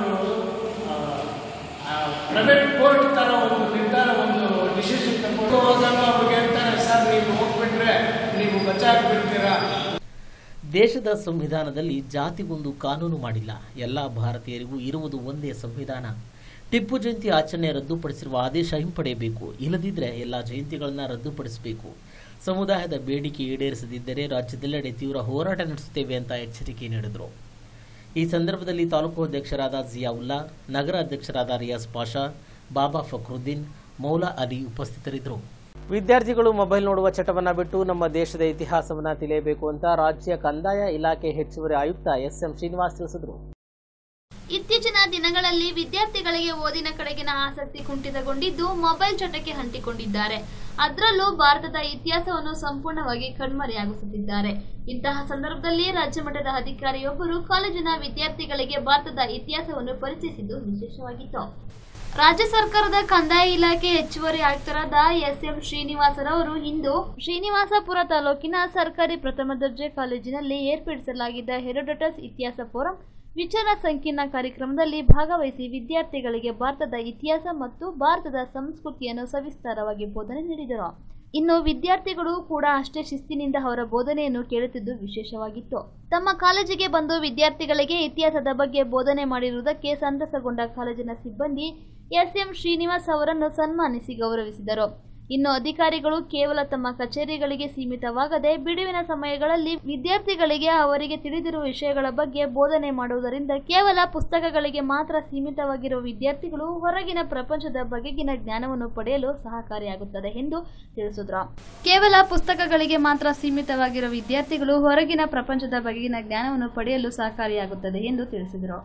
S15: ಪ್ರೈವೇಟ್ ಕೋರ್ಟ್ ಥರ ಒಂದು ನಿರ್ಧಾರ, ಒಂದು ಡಿಸಿಷನ್ ತಗೊಂಡು ಹೋದಾಗ ಅವ್ರಿಗೆ ಹೇಳ್ತಾರೆ, ಸರ್ ನೀವು ಹೋಗ್ಬಿಟ್ರೆ ನೀವು ಬಚಾಕ್ಬಿಡ್ತೀರಾ.
S1: ದೇಶದ ಸಂವಿಧಾನದಲ್ಲಿ ಜಾತಿಗೊಂದು ಕಾನೂನು ಮಾಡಿಲ್ಲ. ಎಲ್ಲ ಭಾರತೀಯರಿಗೂ ಇರುವುದು ಒಂದೇ ಸಂವಿಧಾನ. ಟಿಪ್ಪು ಜಯಂತಿ ಆಚರಣೆ ರದ್ದುಪಡಿಸಿರುವ ಆದೇಶ ಹಿಂಪಡೆಯಬೇಕು, ಇಲ್ಲದಿದ್ದರೆ ಎಲ್ಲ ಜಯಂತಿಗಳನ್ನು ರದ್ದುಪಡಿಸಬೇಕು. ಸಮುದಾಯದ ಬೇಡಿಕೆ ಈಡೇರಿಸದಿದ್ದರೆ ರಾಜ್ಯದೆಲ್ಲೆಡೆ ತೀವ್ರ ಹೋರಾಟ ನಡೆಸುತ್ತೇವೆ ಅಂತ ಎಚ್ಚರಿಕೆ ನೀಡಿದರು. ಈ ಸಂದರ್ಭದಲ್ಲಿ ತಾಲೂಕು ಅಧ್ಯಕ್ಷರಾದ ಜಿಯಾವುಲ್ಲಾ, ನಗರ ಅಧ್ಯಕ್ಷರಾದ ರಿಯಾಜ್ ಪಾಷಾ, ಬಾಬಾ ಫಕ್ರುದ್ದೀನ್, ಮೌಲಾ ಅಲಿ ಉಪಸ್ಥಿತರಿದ್ದರು. ವಿದ್ಯಾರ್ಥಿಗಳು ಮೊಬೈಲ್ ನೋಡುವ ಚಟವನ್ನು ಬಿಟ್ಟು ನಮ್ಮ ದೇಶದ ಇತಿಹಾಸವನ್ನು ತಿಳಿಯಬೇಕು ಅಂತ ರಾಜ್ಯ ಕಂದಾಯ ಇಲಾಖೆ ಹೆಚ್ಚುವರಿ ಆಯುಕ್ತ ಎಸ್.ಎಂ. ಶ್ರೀನಿವಾಸ್ ತಿಳಿಸಿದರು.
S4: ಇತ್ತೀಚಿನ ದಿನಗಳಲ್ಲಿ ವಿದ್ಯಾರ್ಥಿಗಳಿಗೆ ಓದಿನ ಕಡೆಗಿನ ಆಸಕ್ತಿ ಕುಂಠಿತಗೊಂಡಿದ್ದು ಮೊಬೈಲ್ ಚಟಕ್ಕೆ ಅಂಟಿಕೊಂಡಿದ್ದಾರೆ. ಅದರಲ್ಲೂ ಭಾರತದ ಇತಿಹಾಸವನ್ನು ಸಂಪೂರ್ಣವಾಗಿ ಕಣ್ಮರೆಯಾಗಿಸುತ್ತಿದ್ದಾರೆ. ಇಂತಹ ಸಂದರ್ಭದಲ್ಲಿ ರಾಜ್ಯ ಮಟ್ಟದ ಅಧಿಕಾರಿಯೊಬ್ಬರು ಕಾಲೇಜಿನ ವಿದ್ಯಾರ್ಥಿಗಳಿಗೆ ಭಾರತದ ಇತಿಹಾಸವನ್ನು ಪರಿಚಯಿಸಿದ್ದು ವಿಶೇಷವಾಗಿತ್ತು. ರಾಜ್ಯ ಸರ್ಕಾರದ ಕಂದಾಯ ಇಲಾಖೆ ಹೆಚ್ಚುವರಿ ಆಯುಕ್ತರಾದ ಎಸ್.ಎಂ. ಶ್ರೀನಿವಾಸರವರು ಇಂದು ಶ್ರೀನಿವಾಸಪುರ ತಾಲೂಕಿನ ಸರ್ಕಾರಿ ಪ್ರಥಮ ದರ್ಜೆ ಕಾಲೇಜಿನಲ್ಲಿ ಏರ್ಪಡಿಸಲಾಗಿದ್ದ ಹೆರೋಡೋಟಸ್ ಇತಿಹಾಸ ಫೋರಂ ವಿಚಾರ ಸಂಕಿರಣ ಕಾರ್ಯಕ್ರಮದಲ್ಲಿ ಭಾಗವಹಿಸಿ ವಿದ್ಯಾರ್ಥಿಗಳಿಗೆ ಭಾರತದ ಇತಿಹಾಸ ಮತ್ತು ಭಾರತದ ಸಂಸ್ಕೃತಿಯನ್ನು ಸವಿಸ್ತಾರವಾಗಿ ಬೋಧನೆ ನೀಡಿದರು. ಇನ್ನು ವಿದ್ಯಾರ್ಥಿಗಳು ಕೂಡ ಅಷ್ಟೇ ಶಿಸ್ತಿನಿಂದ ಅವರ ಬೋಧನೆಯನ್ನು ಕೇಳುತ್ತಿದ್ದು ವಿಶೇಷವಾಗಿತ್ತು. ತಮ್ಮ ಕಾಲೇಜಿಗೆ ಬಂದು ವಿದ್ಯಾರ್ಥಿಗಳಿಗೆ ಇತಿಹಾಸದ ಬಗ್ಗೆ ಬೋಧನೆ ಮಾಡಿರುವುದಕ್ಕೆ ಸಂತಸಗೊಂಡ ಕಾಲೇಜಿನ ಸಿಬ್ಬಂದಿ ಎಸ್.ಎಂ. ಶ್ರೀನಿವಾಸ್ ಅವರನ್ನು ಸನ್ಮಾನಿಸಿ ಗೌರವಿಸಿದರು. ಇನ್ನು ಅಧಿಕಾರಿಗಳು ಕೇವಲ ತಮ್ಮ ಕಚೇರಿಗಳಿಗೆ ಸೀಮಿತವಾಗದೆ ಬಿಡುವಿನ ಸಮಯಗಳಲ್ಲಿ ವಿದ್ಯಾರ್ಥಿಗಳಿಗೆ ಅವರಿಗೆ ತಿಳಿದಿರುವ ವಿಷಯಗಳ ಬಗ್ಗೆ ಬೋಧನೆ ಮಾಡುವುದರಿಂದ ಕೇವಲ ಪುಸ್ತಕಗಳಿಗೆ ಮಾತ್ರ ಸೀಮಿತವಾಗಿರುವ ವಿದ್ಯಾರ್ಥಿಗಳು ಹೊರಗಿನ ಪ್ರಪಂಚದ ಬಗೆಗಿನ ಜ್ಞಾನವನ್ನು ಪಡೆಯಲು ಸಹಕಾರಿಯಾಗುತ್ತದೆ ಎಂದು ತಿಳಿಸಿದರು. ಕೇವಲ ಪುಸ್ತಕಗಳಿಗೆ ಮಾತ್ರ ಸೀಮಿತವಾಗಿರುವ ವಿದ್ಯಾರ್ಥಿಗಳು ಹೊರಗಿನ ಪ್ರಪಂಚದ ಬಗೆಗಿನ ಜ್ಞಾನವನ್ನು ಪಡೆಯಲು ಸಹಕಾರಿಯಾಗುತ್ತದೆ ಎಂದು ತಿಳಿಸಿದರು.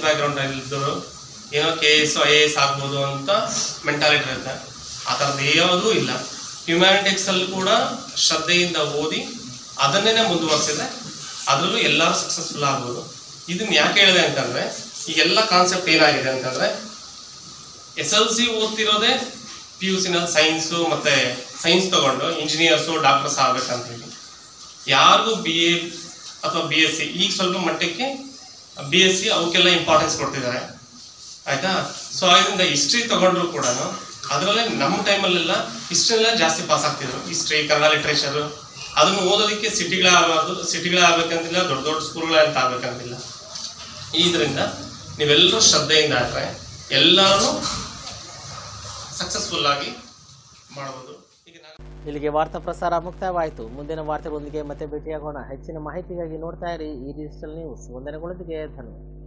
S16: ಏನೋ KS IAS ಆಗ್ಬೋದು ಅಂತ ಮೆಂಟಾಲಿಟಿ ಇರುತ್ತೆ. ಆ ಥರದ್ದು ಯಾವುದೂ ಇಲ್ಲ. ಹ್ಯುಮ್ಯಾನಿಟಿಕ್ಸಲ್ಲಿ ಕೂಡ ಶ್ರದ್ಧೆಯಿಂದ ಓದಿ ಅದನ್ನೇ ಮುಂದುವರಿಸಿದ್ರೆ ಅದರಲ್ಲೂ ಎಲ್ಲರೂ ಸಕ್ಸಸ್ಫುಲ್ ಆಗ್ಬೋದು. ಇದನ್ನ ಯಾಕೆ ಹೇಳಿದೆ ಅಂತಂದ್ರೆ ಈಗೆಲ್ಲ ಕಾನ್ಸೆಪ್ಟ್ ಏನಾಗಿದೆ ಅಂತಂದ್ರೆ SLC ಓದ್ತಿರೋದೇ PUC ನಲ್ಲಿ ಸೈನ್ಸು ಮತ್ತೆ ಸೈನ್ಸ್ ತಗೊಂಡು ಇಂಜಿನಿಯರ್ಸು ಡಾಕ್ಟರ್ಸ್ ಆಗ್ಬೇಕಂತ ಹೇಳಿ, ಯಾರಿಗೂ BA ಅಥವಾ BSc ಈಗ ಸ್ವಲ್ಪ ಮಟ್ಟಕ್ಕೆ BSc ಅವಕ್ಕೆಲ್ಲ ಇಂಪಾರ್ಟೆನ್ಸ್ ಕೊಡ್ತಿದ್ದಾರೆ ಆಯ್ತಾ. ಸೊ ಅದರಿಂದ ಹಿಸ್ಟ್ರಿ ತಗೊಂಡ್ರು ಕೂಡ ಅದರಲ್ಲೇ ನಮ್ಮ ಟೈಮಲ್ಲೆಲ್ಲ ಹಿಸ್ಟ್ರಿಯಲ್ಲ ಜಾಸ್ತಿ ಪಾಸ್ ಆಗ್ತಿದ್ರು. ಹಿಸ್ಟ್ರಿ, ಕನ್ನಡ ಲಿಟ್ರೇಚರು ಅದನ್ನು ಓದೋದಕ್ಕೆ ಸಿಟಿಗಳೇ ಆಗ್ಬೇಕಂತಿಲ್ಲ, ದೊಡ್ಡ ದೊಡ್ಡ ಸ್ಕೂಲ್ಗಳಂತ ಆಗ್ಬೇಕಂತಿಲ್ಲ. ಇದರಿಂದ ನೀವೆಲ್ಲರೂ ಶ್ರದ್ಧೆಯಿಂದ ಆದರೆ ಎಲ್ಲರೂ ಸಕ್ಸಸ್ಫುಲ್ ಆಗಿ ಮಾಡಬಹುದು.
S1: ಇಲ್ಲಿಗೆ ವಾರ್ತಾ ಪ್ರಸಾರ ಮುಕ್ತಾಯವಾಯಿತು. ಮುಂದಿನ ವಾರ್ತೆಗಳೊಂದಿಗೆ ಮತ್ತೆ ಭೇಟಿಯಾಗೋಣ. ಹೆಚ್ಚಿನ ಮಾಹಿತಿಗಾಗಿ ನೋಡ್ತಾ ಇರಿ ಈ ಡಿಜಿಟಲ್ ನ್ಯೂಸ್. ವಂದನೆಗಳೊಂದಿಗೆ ಧನ್ಯವಾದ.